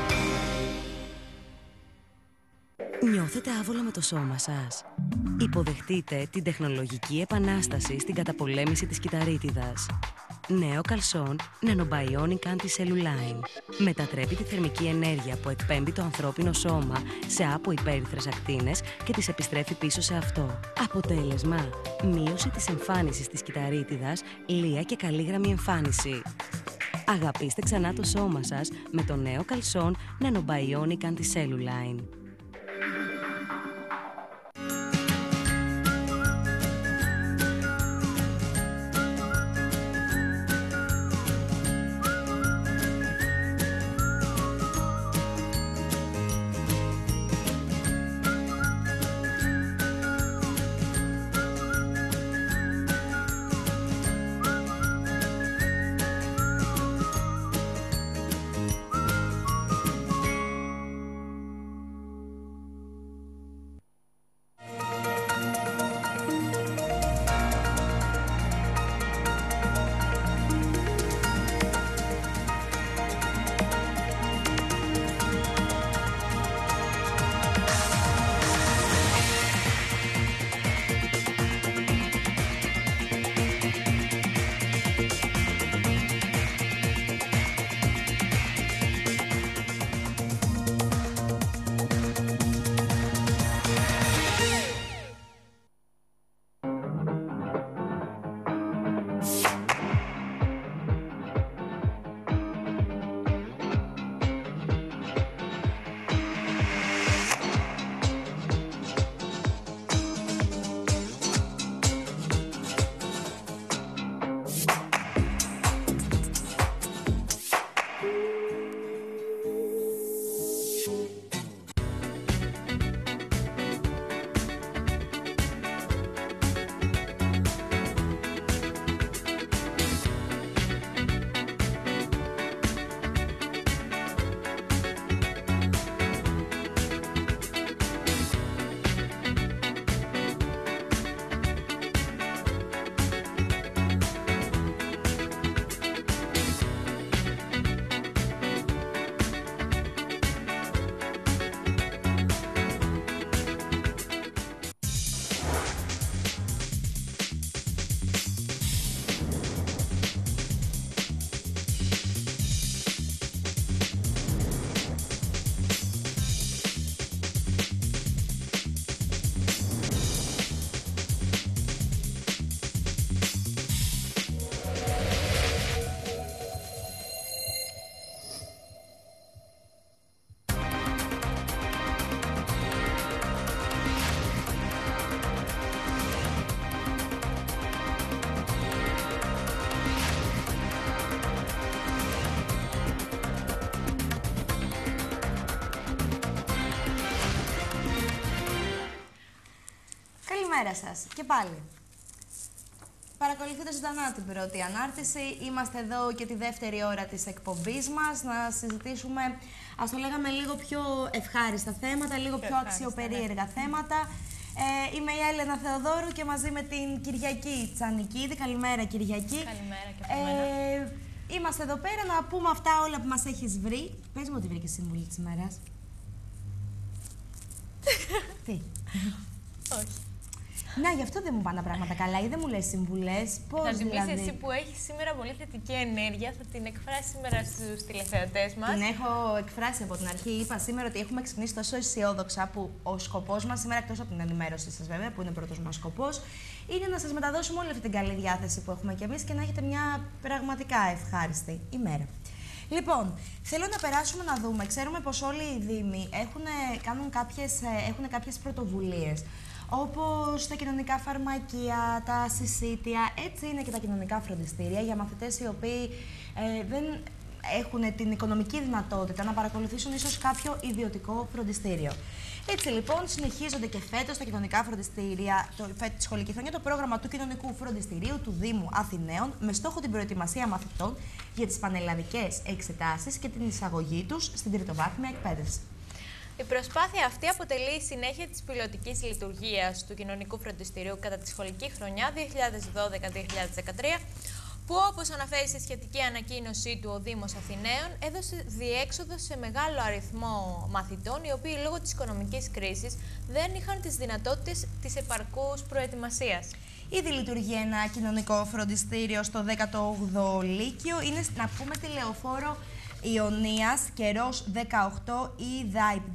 Νιώθετε άβολα με το σώμα σας? Υποδεχτείτε την τεχνολογική επανάσταση στην καταπολέμηση της κυταρίτιδας. Νέο καλσόν Nanobionic Anti-Cellulline. Μετατρέπει τη θερμική ενέργεια που εκπέμπει το ανθρώπινο σώμα σε αποϊπέρυθρες ακτίνες και τις επιστρέφει πίσω σε αυτό. Αποτέλεσμα, μείωση της εμφάνισης της κυταρίτιδας, λία και καλή εμφάνιση. Αγαπήστε ξανά το σώμα σας με το νέο καλσόν Nanobionic Anti-Cellulline. Καλημέρα σας και πάλι. Παρακολουθείτε ζωντανά την πρώτη ανάρτηση. Είμαστε εδώ και τη δεύτερη ώρα της εκπομπής μας να συζητήσουμε, ας το λέγαμε, λίγο πιο ευχάριστα θέματα, λίγο πιο, πιο αξιοπερίεργα ναι. θέματα. Ε, είμαι η Έλενα Θεοδόρου και μαζί με την Κυριακή Τσανικίδη. Καλημέρα Κυριακή. Καλημέρα και από μένα. Ε, είμαστε εδώ πέρα να πούμε αυτά όλα που μας έχεις βρει. Πες μου ότι βρήκες συμβουλή της ημέρας. Τι. Όχι. Να, γι' αυτό δεν μου πάνε τα πράγματα καλά ή δεν μου λες συμβουλές. Πώς θα την δηλαδή. πεις εσύ που έχεις σήμερα πολύ θετική ενέργεια, θα την εκφράσει σήμερα στους τηλεθεατές μας. Την έχω εκφράσει από την αρχή. Είπα σήμερα ότι έχουμε ξεκινήσει τόσο αισιόδοξα που ο σκοπός μας σήμερα, εκτός από την ενημέρωση σας βέβαια, που είναι ο πρώτος μας σκοπός, είναι να σας μεταδώσουμε όλη αυτή την καλή διάθεση που έχουμε κι εμείς και να έχετε μια πραγματικά ευχάριστη ημέρα. Λοιπόν, θέλω να περάσουμε να δούμε. Ξέρουμε πως όλοι οι δήμοι έχουν, κάνουν κάποιες, έχουν κάποιες πρωτοβουλίες. Όπως τα κοινωνικά φαρμακεία, τα συσίτια, έτσι είναι και τα κοινωνικά φροντιστήρια για μαθητές οι οποίοι ε, δεν έχουν την οικονομική δυνατότητα να παρακολουθήσουν ίσως κάποιο ιδιωτικό φροντιστήριο. Έτσι λοιπόν συνεχίζονται και φέτος τα κοινωνικά φροντιστήρια, το, φέτος τη σχολική χρονιά, το πρόγραμμα του κοινωνικού φροντιστηρίου του Δήμου Αθηναίων με στόχο την προετοιμασία μαθητών για τις πανελλαδικές εξετάσεις και την εισαγωγή τους στην τριτοβάθμια εκπαίδευση. Η προσπάθεια αυτή αποτελεί συνέχεια της πιλωτικής λειτουργίας του κοινωνικού φροντιστηρίου κατά τη σχολική χρονιά δύο χιλιάδες δώδεκα δύο χιλιάδες δεκατρία, που όπως αναφέρει στη σχετική ανακοίνωσή του ο Δήμος Αθηναίων, έδωσε διέξοδο σε μεγάλο αριθμό μαθητών, οι οποίοι λόγω της οικονομικής κρίσης δεν είχαν τις δυνατότητες της επαρκούς προετοιμασίας. Ήδη λειτουργεί ένα κοινωνικό φροντιστήριο στο δέκατο όγδοο Λύκειο. Είναι, να πούμε, τη Λεωφόρο Ιωνίας, καιρός δεκαοκτώ ή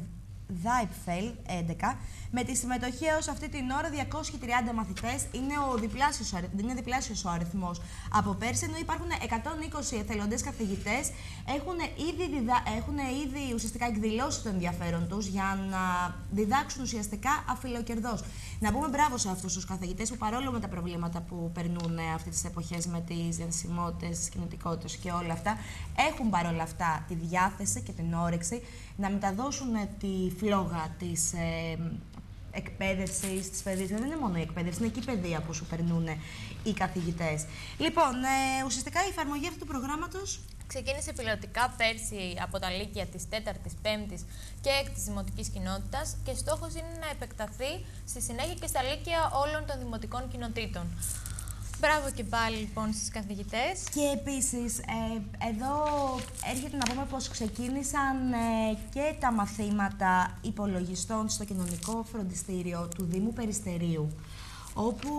Δάιπφελ έντεκα, με τη συμμετοχή έως αυτή την ώρα διακόσιοι τριάντα μαθητές. Είναι, ο διπλάσιος, είναι διπλάσιος ο αριθμός από πέρσι, ενώ υπάρχουν εκατόν είκοσι εθελοντές καθηγητές. Έχουν ήδη, διδα... έχουν ήδη ουσιαστικά εκδηλώσει το ενδιαφέρον τους για να διδάξουν ουσιαστικά αφιλοκερδώς. Να πούμε μπράβο σε αυτούς τους καθηγητές που, παρόλο με τα προβλήματα που περνούν αυτές τις εποχές με τις διασημότητες, τις κινητικότητες και όλα αυτά, έχουν παρόλα αυτά τη διάθεση και την όρεξη να μεταδώσουν τη φλόγα της ε, εκπαίδευσης, της παιδείας. Δεν είναι μόνο η εκπαίδευση, είναι και η παιδεία που σου περνούν οι καθηγητές. Λοιπόν, ε, ουσιαστικά η εφαρμογή αυτού του προγράμματος ξεκίνησε πιλωτικά πέρσι από τα Λύκεια της τέταρτης, πέμπτης και έκτης δημοτικής κοινότητας και στόχος είναι να επεκταθεί στη συνέχεια και στα Λύκεια όλων των δημοτικών κοινοτήτων. Μπράβο και πάλι λοιπόν στις καθηγητές. Και επίσης, ε, εδώ έρχεται να πούμε πως ξεκίνησαν ε, και τα μαθήματα υπολογιστών στο κοινωνικό φροντιστήριο του Δήμου Περιστερίου, όπου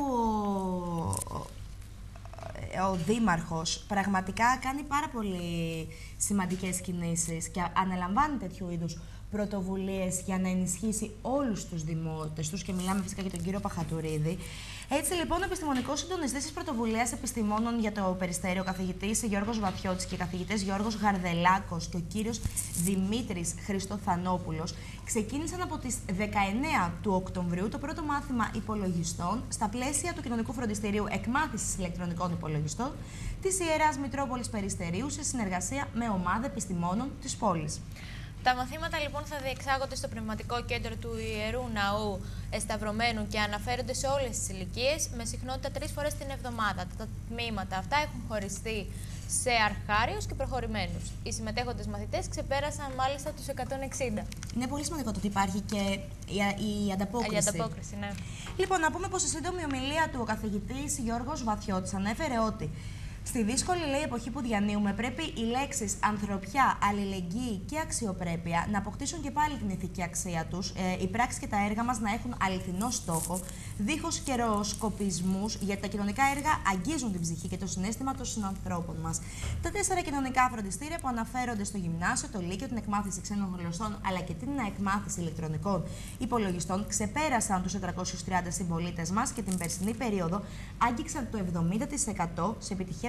ο, ο, ο Δήμαρχος πραγματικά κάνει πάρα πολύ σημαντικές κινήσεις και αναλαμβάνει τέτοιου είδους πρωτοβουλίες για να ενισχύσει όλους τους δημότες τους, και μιλάμε φυσικά για τον κύριο Παχατουρίδη. Έτσι λοιπόν, ο επιστημονικός συντονιστής της πρωτοβουλίας επιστημόνων για το Περιστέριο, ο καθηγητής Γιώργος Βαθιώτης και οι καθηγητές Γιώργος Γαρδελάκος και ο κύριος Δημήτρης Χριστοθανόπουλος, ξεκίνησαν από τις δεκαεννέα του Οκτωβρίου το πρώτο μάθημα υπολογιστών στα πλαίσια του Κοινωνικού Φροντιστηρίου Εκμάθησης Ηλεκτρονικών Υπολογιστών της Ιεράς Μητρόπολης Περιστερίου σε συνεργασία με ομάδα επιστημόνων της πόλης. Τα μαθήματα λοιπόν θα διεξάγονται στο πνευματικό κέντρο του Ιερού Ναού Εσταυρωμένου και αναφέρονται σε όλες τις ηλικίες με συχνότητα τρεις φορές την εβδομάδα. Τα τμήματα αυτά έχουν χωριστεί σε αρχάριους και προχωρημένους. Οι συμμετέχοντες μαθητές ξεπέρασαν μάλιστα τους εκατόν εξήντα. Είναι πολύ σημαντικό το ότι υπάρχει και η, η ανταπόκριση. Η ανταπόκριση, ναι. Λοιπόν, να πούμε πως στη σύντομη ομιλία του ο καθηγητής Γιώργος Βαθιώτης ανέφερε ότι στη δύσκολη, λέει, εποχή που διανύουμε, πρέπει οι λέξεις ανθρωπιά, αλληλεγγύη και αξιοπρέπεια να αποκτήσουν και πάλι την ηθική αξία τους, ε, οι πράξεις και τα έργα μας να έχουν αληθινό στόχο, δίχως καιροσκοπισμούς, γιατί τα κοινωνικά έργα αγγίζουν την ψυχή και το συναίσθημα των συνανθρώπων μας. Τα τέσσερα κοινωνικά φροντιστήρια που αναφέρονται στο γυμνάσιο, το Λύκειο, την εκμάθηση ξένων γλωσσών αλλά και την εκμάθηση ηλεκτρονικών υπολογιστών ξεπέρασαν τους τετρακόσιους τριάντα συμπολίτες μας και την περσινή περίοδο άγγιξαν το εβδομήντα τοις εκατό σε επιτυχία της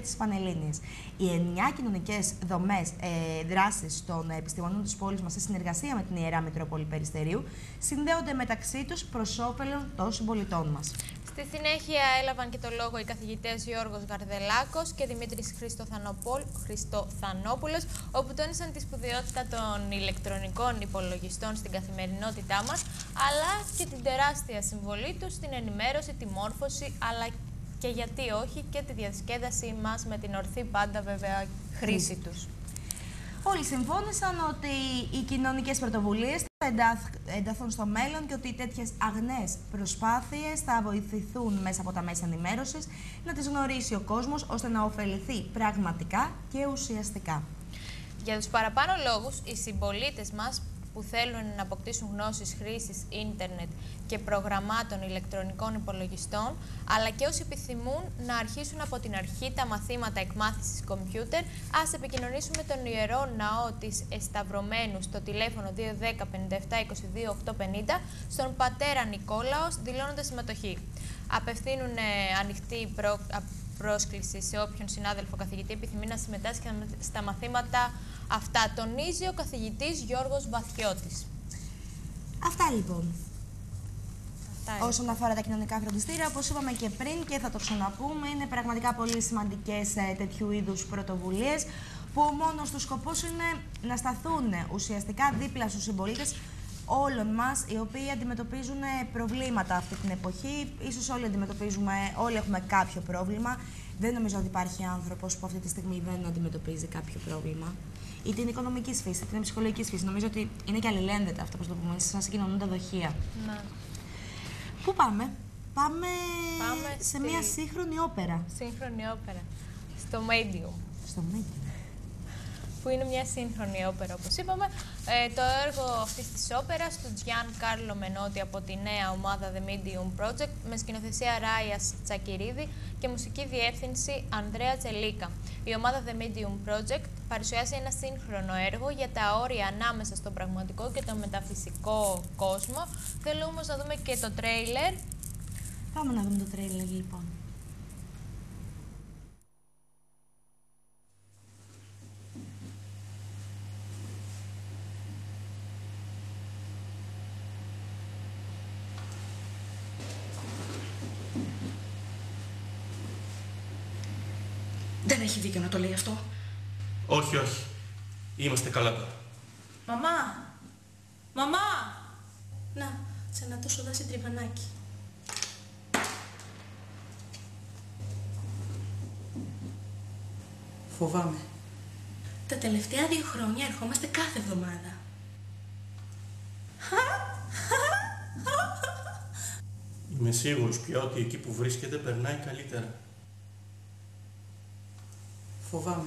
της Πανελλήνιας. Οι εννιά κοινωνικές δομές ε, δράσης των επιστημονών της πόλης μας, σε συνεργασία με την Ιερά Μητρόπολη Περιστερίου, συνδέονται μεταξύ τους προς όφελον των συμπολιτών μας. Στη συνέχεια έλαβαν και το λόγο οι καθηγητές Γιώργος Γαρδελάκος και Δημήτρης Χριστοθανόπουλος, όπου τόνισαν τη σπουδαιότητα των ηλεκτρονικών υπολογιστών στην καθημερινότητά μας, αλλά και την τεράστια συμβολή τους στην ενημέρωση, τη μόρφωση, αλλά και γιατί όχι και τη διασκέδαση μας με την ορθή πάντα βέβαια χρήση τους. Όλοι συμφώνησαν ότι οι κοινωνικές πρωτοβουλίες θα ενταθούν στο μέλλον και ότι τέτοιες αγνές προσπάθειες θα βοηθηθούν μέσα από τα μέσα ενημέρωσης να τις γνωρίσει ο κόσμος, ώστε να ωφεληθεί πραγματικά και ουσιαστικά. Για τους παραπάνω λόγους, οι συμπολίτες μας που θέλουν να αποκτήσουν γνώσεις χρήσης ίντερνετ και προγραμμάτων ηλεκτρονικών υπολογιστών, αλλά και όσοι επιθυμούν να αρχίσουν από την αρχή τα μαθήματα εκμάθησης κομπιούτερ, ας επικοινωνήσουμε με τον Ιερό Ναό της Εσταυρωμένου στο τηλέφωνο δύο ένα μηδέν πέντε επτά δύο δύο οκτώ πέντε μηδέν, στον πατέρα Νικόλαος, δηλώνοντας συμμετοχή. Απευθύνουν ε, ανοιχτή προ, πρόσκληση σε όποιον συνάδελφο καθηγητή επιθυμεί να συμμετάσχει στα μαθήματα αυτά, τονίζει ο καθηγητής Γιώργος Βαθιώτης. Αυτά λοιπόν. Αυτά Όσον αφορά τα κοινωνικά φροντιστήρια, όπως είπαμε και πριν και θα το ξαναπούμε, είναι πραγματικά πολύ σημαντικές ε, τέτοιου είδους πρωτοβουλίες, που ο μόνος τους σκοπός είναι να σταθούν ουσιαστικά δίπλα στους συμπολίτες όλων μας, οι οποίοι αντιμετωπίζουν προβλήματα αυτή την εποχή. Ίσως όλοι αντιμετωπίζουμε, όλοι έχουμε κάποιο πρόβλημα. Δεν νομίζω ότι υπάρχει άνθρωπος που αυτή τη στιγμή δεν αντιμετωπίζει κάποιο πρόβλημα. Είτε είναι οικονομική φύση, είτε είναι ψυχολογική φύση. Νομίζω ότι είναι και αλληλένδετα αυτά που το πούμε, σαν συγκοινωνούν τα δοχεία. Ναι. Πού πάμε? Πάμε, πάμε σε στη... μια σύγχρονη όπερα. Σύγχρονη όπερα. Στο Medium. Στο Medium. Που είναι μια σύγχρονη όπερα, όπως είπαμε. Ε, το έργο αυτής της όπερας του Τζιάν Κάρλο Μενότη από τη νέα ομάδα The Medium Project, με σκηνοθεσία Ράιας Τσακυρίδη και μουσική διεύθυνση Ανδρέα Τσελίκα. Η ομάδα The Medium Project παρουσιάζει ένα σύγχρονο έργο για τα όρια ανάμεσα στον πραγματικό και τον μεταφυσικό κόσμο. Θέλω όμως να δούμε και το τρέιλερ. Πάμε να δούμε το τρέιλερ λοιπόν. Δεν έχει δίκιο να το λέει αυτό. Όχι, όχι. Είμαστε καλά τώρα. Μαμά! Μαμά! Να, σε ένα τόσο δάση τριβανάκι. Φοβάμαι. Τα τελευταία δύο χρόνια ερχόμαστε κάθε εβδομάδα. Είμαι σίγουρος πια ότι εκεί που βρίσκεται περνάει καλύτερα. Φοβάμαι.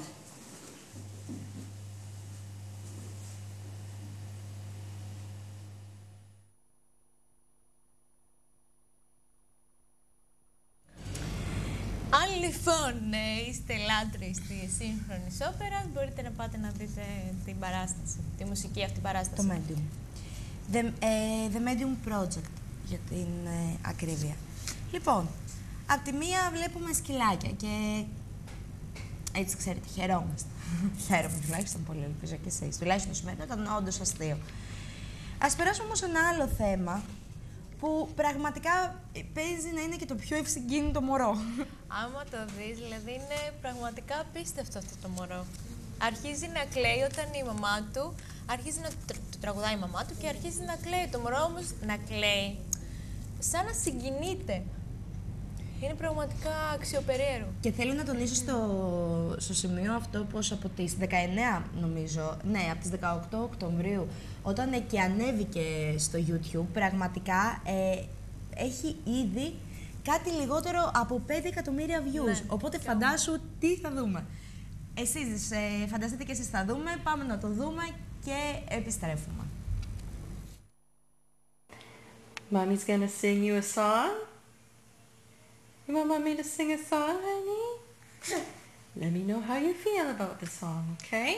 Αν λοιπόν ε, είστε λάτρεις της σύγχρονης όπερας, μπορείτε να πάτε να δείτε την παράσταση, τη μουσική αυτή παράσταση. Το Medium. The, ε, The Medium Project, για την ε, ακρίβεια. Λοιπόν, απ' τη μία βλέπουμε σκυλάκια και έτσι ξέρετε, χαιρόμαστε. Χαίρομαι τουλάχιστον πολύ, ελπίζω και εσείς. Τουλάχιστον σήμερα ήταν όντως αστείο. Ας περάσουμε όμως σε ένα άλλο θέμα που πραγματικά παίζει να είναι και το πιο ευσυγκίνητο μωρό. Άμα το δεις, δηλαδή είναι πραγματικά απίστευτο αυτό το μωρό. Αρχίζει να κλαίει όταν η μαμά του, αρχίζει να του τραγουδάει η μαμά του και αρχίζει να κλαίει. Το μωρό όμως να κλαίει, σαν να συγκινείται. Είναι πραγματικά αξιοπερίεργο. Και θέλω να τονίσω στο, στο σημείο αυτό πως από τις δεκαεννέα, νομίζω, ναι, από τις δεκαοκτώ Οκτωβρίου, όταν και ανέβηκε στο YouTube, πραγματικά ε, έχει ήδη κάτι λιγότερο από πέντε εκατομμύρια views. Ναι, οπότε φαντάσου τι θα δούμε. Εσείς ε, φανταστείτε και εσείς θα δούμε, πάμε να το δούμε και επιστρέφουμε. Mommy's gonna sing you a song. You want mommy to sing a song, honey? Let me know how you feel about the song, okay?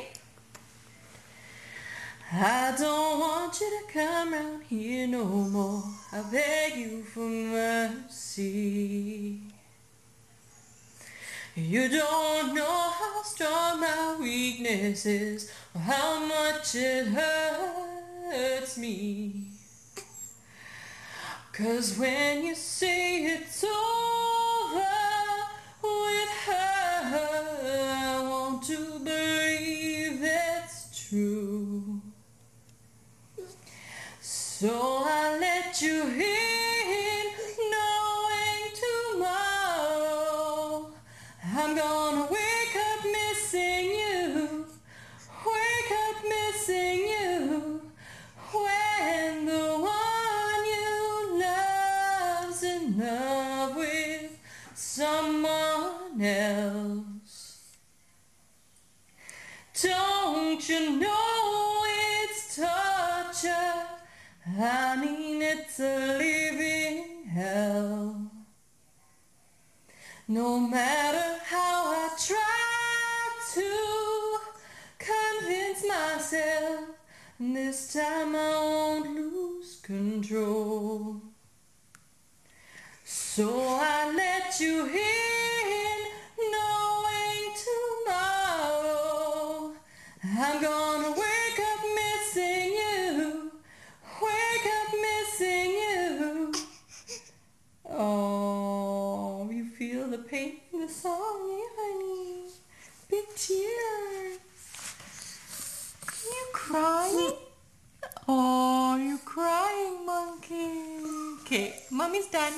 I don't want you to come round here no more. I beg you for mercy. You don't know how strong my weakness is, or how much it hurts me. 'Cause when you say it's over with her, I want to believe it's true. So I let you in, knowing tomorrow I'm gonna wake up missing you, wake up missing you, when the one you love's in love with someone else. Don't you know it's torture? I mean, it's a living hell. No matter how I try to convince myself, this time I won't lose control. So I let you in, knowing tomorrow I'm gonna wake up missing you, wake up missing you. Oh, you feel the pain in the song, eh, honey? Big tears. You crying? Oh, you crying, monkey. Okay, mommy's done.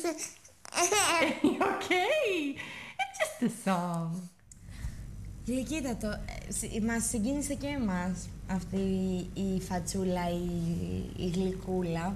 Okay, it's just a song. Γλυκύτατο, μας συγκίνησε και εμάς αυτή η φατσούλα, η, η γλυκούλα.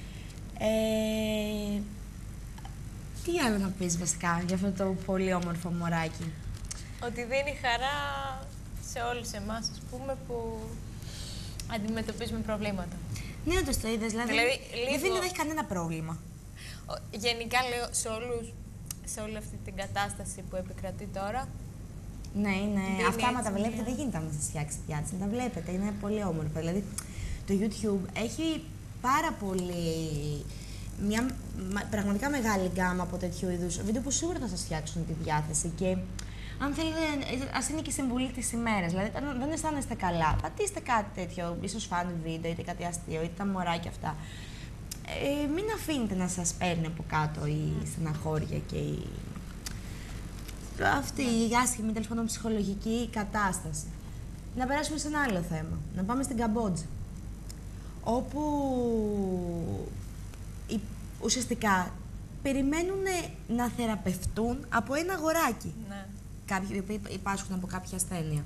Ε, τι άλλο να πεις βασικά για αυτό το πολύ όμορφο μωράκι? Ότι δίνει χαρά σε όλους εμάς, ας πούμε, που αντιμετωπίζουμε προβλήματα. Ναι, όντως το είδες, δηλαδή, δηλαδή λίγο... δεν δεν έχει κανένα πρόβλημα. Γενικά, λέω, σε, όλους, σε όλη αυτή την κατάσταση που επικρατεί τώρα. Ναι, είναι. Αυτά, άμα τα βλέπετε, μια... δεν γίνεται να σας φτιάξει πιάτσα. Τα βλέπετε, είναι πολύ όμορφα. Δηλαδή, το YouTube έχει πάρα πολύ. Μια πραγματικά μεγάλη γκάμα από τέτοιου είδους βίντεο που σίγουρα θα σας φτιάξουν τη διάθεση. Και αν θέλετε, ας είναι και η συμβουλή της ημέρας. Δηλαδή, αν δεν αισθάνεστε καλά, πατήστε κάτι τέτοιο, ίσως funny βίντεο, είτε κάτι αστείο, είτε τα μωράκια αυτά. Ε, μην αφήνετε να σας παίρνει από κάτω η στεναχώρια και η. Αυτή η άσχημη, τέλος πάντων, ψυχολογική κατάσταση. Να περάσουμε σε ένα άλλο θέμα. Να πάμε στην Καμπότζη. Όπου ουσιαστικά περιμένουν να θεραπευτούν από ένα αγοράκι. Ναι. Κάποιοι που υπάσχουν από κάποια ασθένεια.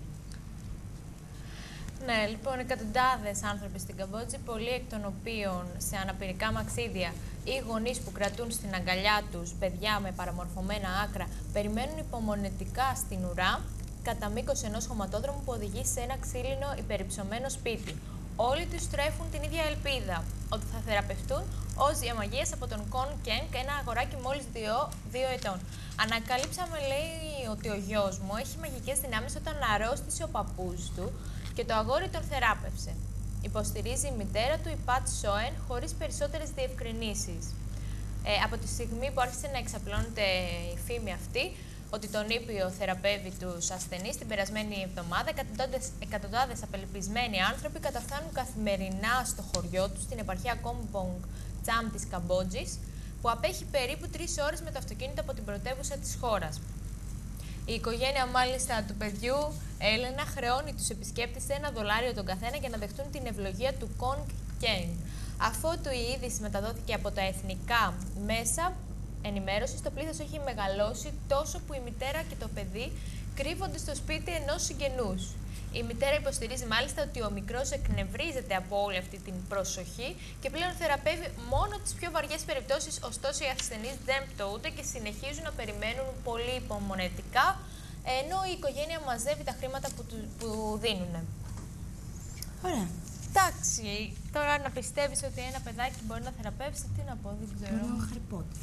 Ναι, λοιπόν, εκατοντάδες άνθρωποι στην Καμπότζη, πολλοί εκ των οποίων σε αναπηρικά μαξίδια ή γονείς που κρατούν στην αγκαλιά τους παιδιά με παραμορφωμένα άκρα, περιμένουν υπομονετικά στην ουρά κατά μήκος ενός χωματόδρομου που οδηγεί σε ένα ξύλινο υπερυψωμένο σπίτι. Όλοι τους τρέφουν την ίδια ελπίδα, ότι θα θεραπευτούν ως διαμαγείας από τον Κον Κένγκ, ένα αγοράκι μόλις δύο, δύο ετών. Ανακαλύψαμε, λέει, ότι ο γιος μου έχει μαγικές δυνάμεις όταν αρρώστησε ο παππούς του και το αγόρι τον θεράπευσε. Υποστηρίζει η μητέρα του, η Πατ Σόεν, χωρίς περισσότερες διευκρινήσεις. Ε, από τη στιγμή που άρχισε να εξαπλώνεται η φήμη αυτή, ότι τον ήπιο θεραπεύει τους ασθενείς, την περασμένη εβδομάδα, εκατοντάδες, εκατοντάδες απελπισμένοι άνθρωποι καταφθάνουν καθημερινά στο χωριό τους, στην επαρχία Κόμπονγκ Τσάμ της Καμπότζης, που απέχει περίπου τρεις ώρες με το αυτοκίνητο από την πρωτεύουσα της χώρας. Η οικογένεια, μάλιστα, του παιδιού, Έλενα, χρεώνει τους επισκέπτες ένα δολάριο τον καθένα για να δεχτούν την ευλογία του Κον Κένγκ. Αφότου η είδηση μεταδόθηκε από τα εθνικά μέσα ενημέρωσης, το πλήθος έχει μεγαλώσει τόσο που η μητέρα και το παιδί κρύβονται στο σπίτι ενός συγγενούς. Η μητέρα υποστηρίζει μάλιστα ότι ο μικρός εκνευρίζεται από όλη αυτή την προσοχή και πλέον θεραπεύει μόνο τις πιο βαριές περιπτώσεις, ωστόσο οι ασθενείς δεν πτωούνται και συνεχίζουν να περιμένουν πολύ υπομονετικά, ενώ η οικογένεια μαζεύει τα χρήματα που, του, που δίνουν. Ωραία. Εντάξει, τώρα να πιστεύεις ότι ένα παιδάκι μπορεί να θεραπεύσει, τι να πω, δεν ξέρω. Είναι ο Χάρι Πότερ.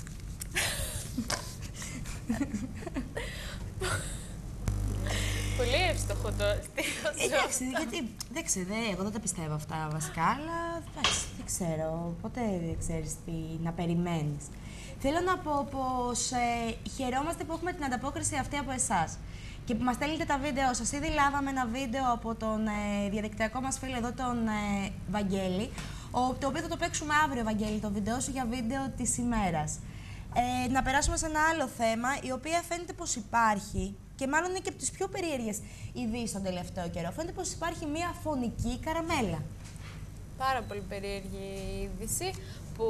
Πολύ εύστοχο το Εντάξει, γιατί δεν ξέρω, εγώ δεν τα πιστεύω αυτά βασικά, αλλά εντάξει, δεν ξέρω, ποτέ δεν ξέρεις τι να περιμένεις. Θέλω να πω πως ε, χαιρόμαστε που έχουμε την ανταπόκριση αυτή από εσάς και που μας στέλνετε τα βίντεο σας. Ήδη λάβαμε ένα βίντεο από τον ε, διαδικτυακό μας φίλο εδώ, τον ε, Βαγγέλη, ο, το οποίο θα το παίξουμε αύριο, Βαγγέλη, το βίντεο σου για βίντεο της ημέρας. Ε, να περάσουμε σε ένα άλλο θέμα, η οποία φαίνεται πως υπάρχει και μάλλον είναι και από τις πιο περίεργες ειδήσεις τον τελευταίο καιρό. Φαίνεται πως υπάρχει μια φωνική καραμέλα. Πάρα πολύ περίεργη είδηση που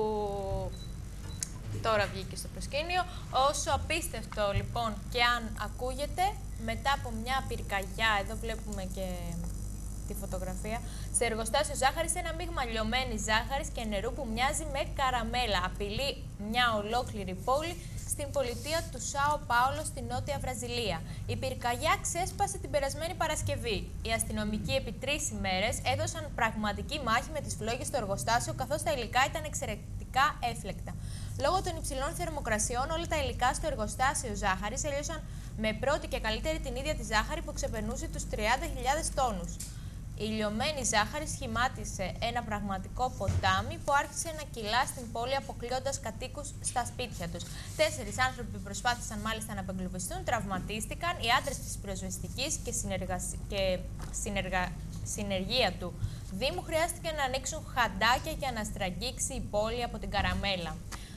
τώρα βγήκε στο προσκήνιο. Όσο απίστευτο λοιπόν και αν ακούγεται, μετά από μια πυρκαγιά, εδώ βλέπουμε και τη φωτογραφία, σε εργοστάσιο ζάχαρης, ένα μείγμα λιωμένης ζάχαρης και νερού που μοιάζει με καραμέλα. Απειλεί μια ολόκληρη πόλη στην πολιτεία του Σάο Πάολο στη Νότια Βραζιλία. Η πυρκαγιά ξέσπασε την περασμένη Παρασκευή. Οι αστυνομικοί επί τρεις ημέρες έδωσαν πραγματική μάχη με τις φλόγες στο εργοστάσιο, καθώς τα υλικά ήταν εξαιρετικά έφλεκτα. Λόγω των υψηλών θερμοκρασιών, όλα τα υλικά στο εργοστάσιο ζάχαρης έλειωσαν με πρώτη και καλύτερη την ίδια τη ζάχαρη που ξεπερνούσε τους τριάντα χιλιάδες τόνους. Η λιωμένη ζάχαρη σχημάτισε ένα πραγματικό ποτάμι που άρχισε να κυλά στην πόλη, αποκλείοντας κατοίκους στα σπίτια τους. Τέσσερις άνθρωποι προσπάθησαν μάλιστα να απεγκλωβιστούν, τραυματίστηκαν. Οι άντρες της πυροσβεστικής και, συνεργασ... και συνεργα... συνεργεία του Δήμου χρειάστηκε να ανοίξουν χαντάκια για να στραγγίξει η πόλη από την καραμέλα.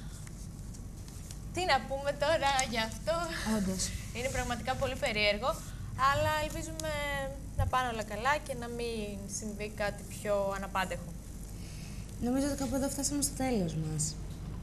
Τι να πούμε τώρα γι' αυτό. Όντως. Είναι πραγματικά πολύ περίεργο, αλλά ελπίζουμε να πάνε όλα καλά και να μην συμβεί κάτι πιο αναπάντεχο. Νομίζω ότι κάπου εδώ φτάσαμε στο τέλος μας.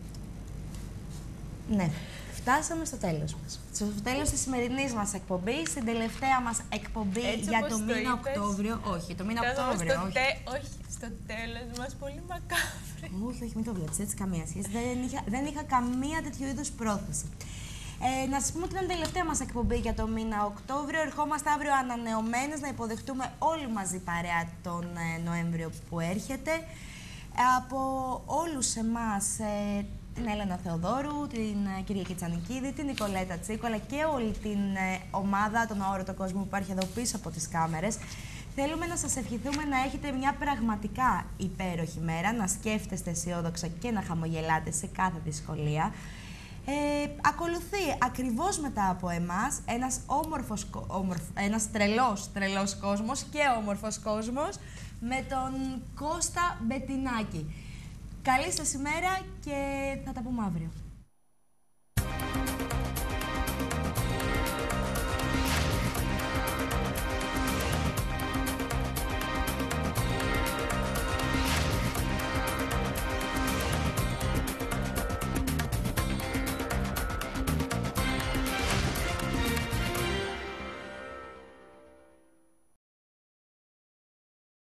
Ναι, φτάσαμε στο τέλος μας. Στο τέλος της σημερινής μας εκπομπής, στην τελευταία μας εκπομπή Έτσι για το, το μήνα είπες, Οκτώβριο. Όχι, το μήνα Φτάσαμε Οκτώβριο. στο Όχι. τε... όχι, στο τέλος μας, πολύ μακάβρι. Όχι, όχι, μην το βλέπεις έτσι, καμία σχέση. Δεν είχα, δεν είχα καμία τέτοιου είδους πρόθεση. Ε, να σας πούμε ότι ήταν η τελευταία μας εκπομπή για το μήνα Οκτώβριο. Ερχόμαστε αύριο ανανεωμένες να υποδεχτούμε όλοι μαζί παρέα τον ε, Νοέμβριο που έρχεται. Ε, από όλους εμάς, ε, την Έλενα Θεοδόρου, την ε, Κυριακή Τσανικίδη, την Νικολέτα Τσίκο, αλλά και όλη την ε, ομάδα, τον αόρατο κόσμο που υπάρχει εδώ πίσω από τις κάμερες, θέλουμε να σας ευχηθούμε να έχετε μια πραγματικά υπέροχη μέρα, να σκέφτεστε αισιόδοξα και να χαμογελάτε σε κάθε δυσκολία. Ε, ακολουθεί ακριβώς μετά από εμάς ένας όμορφος, όμορφ, ένας τρελός, τρελός κόσμος και όμορφος κόσμος με τον Κώστα Μπετινάκη. Καλή σας ημέρα και θα τα πούμε αύριο.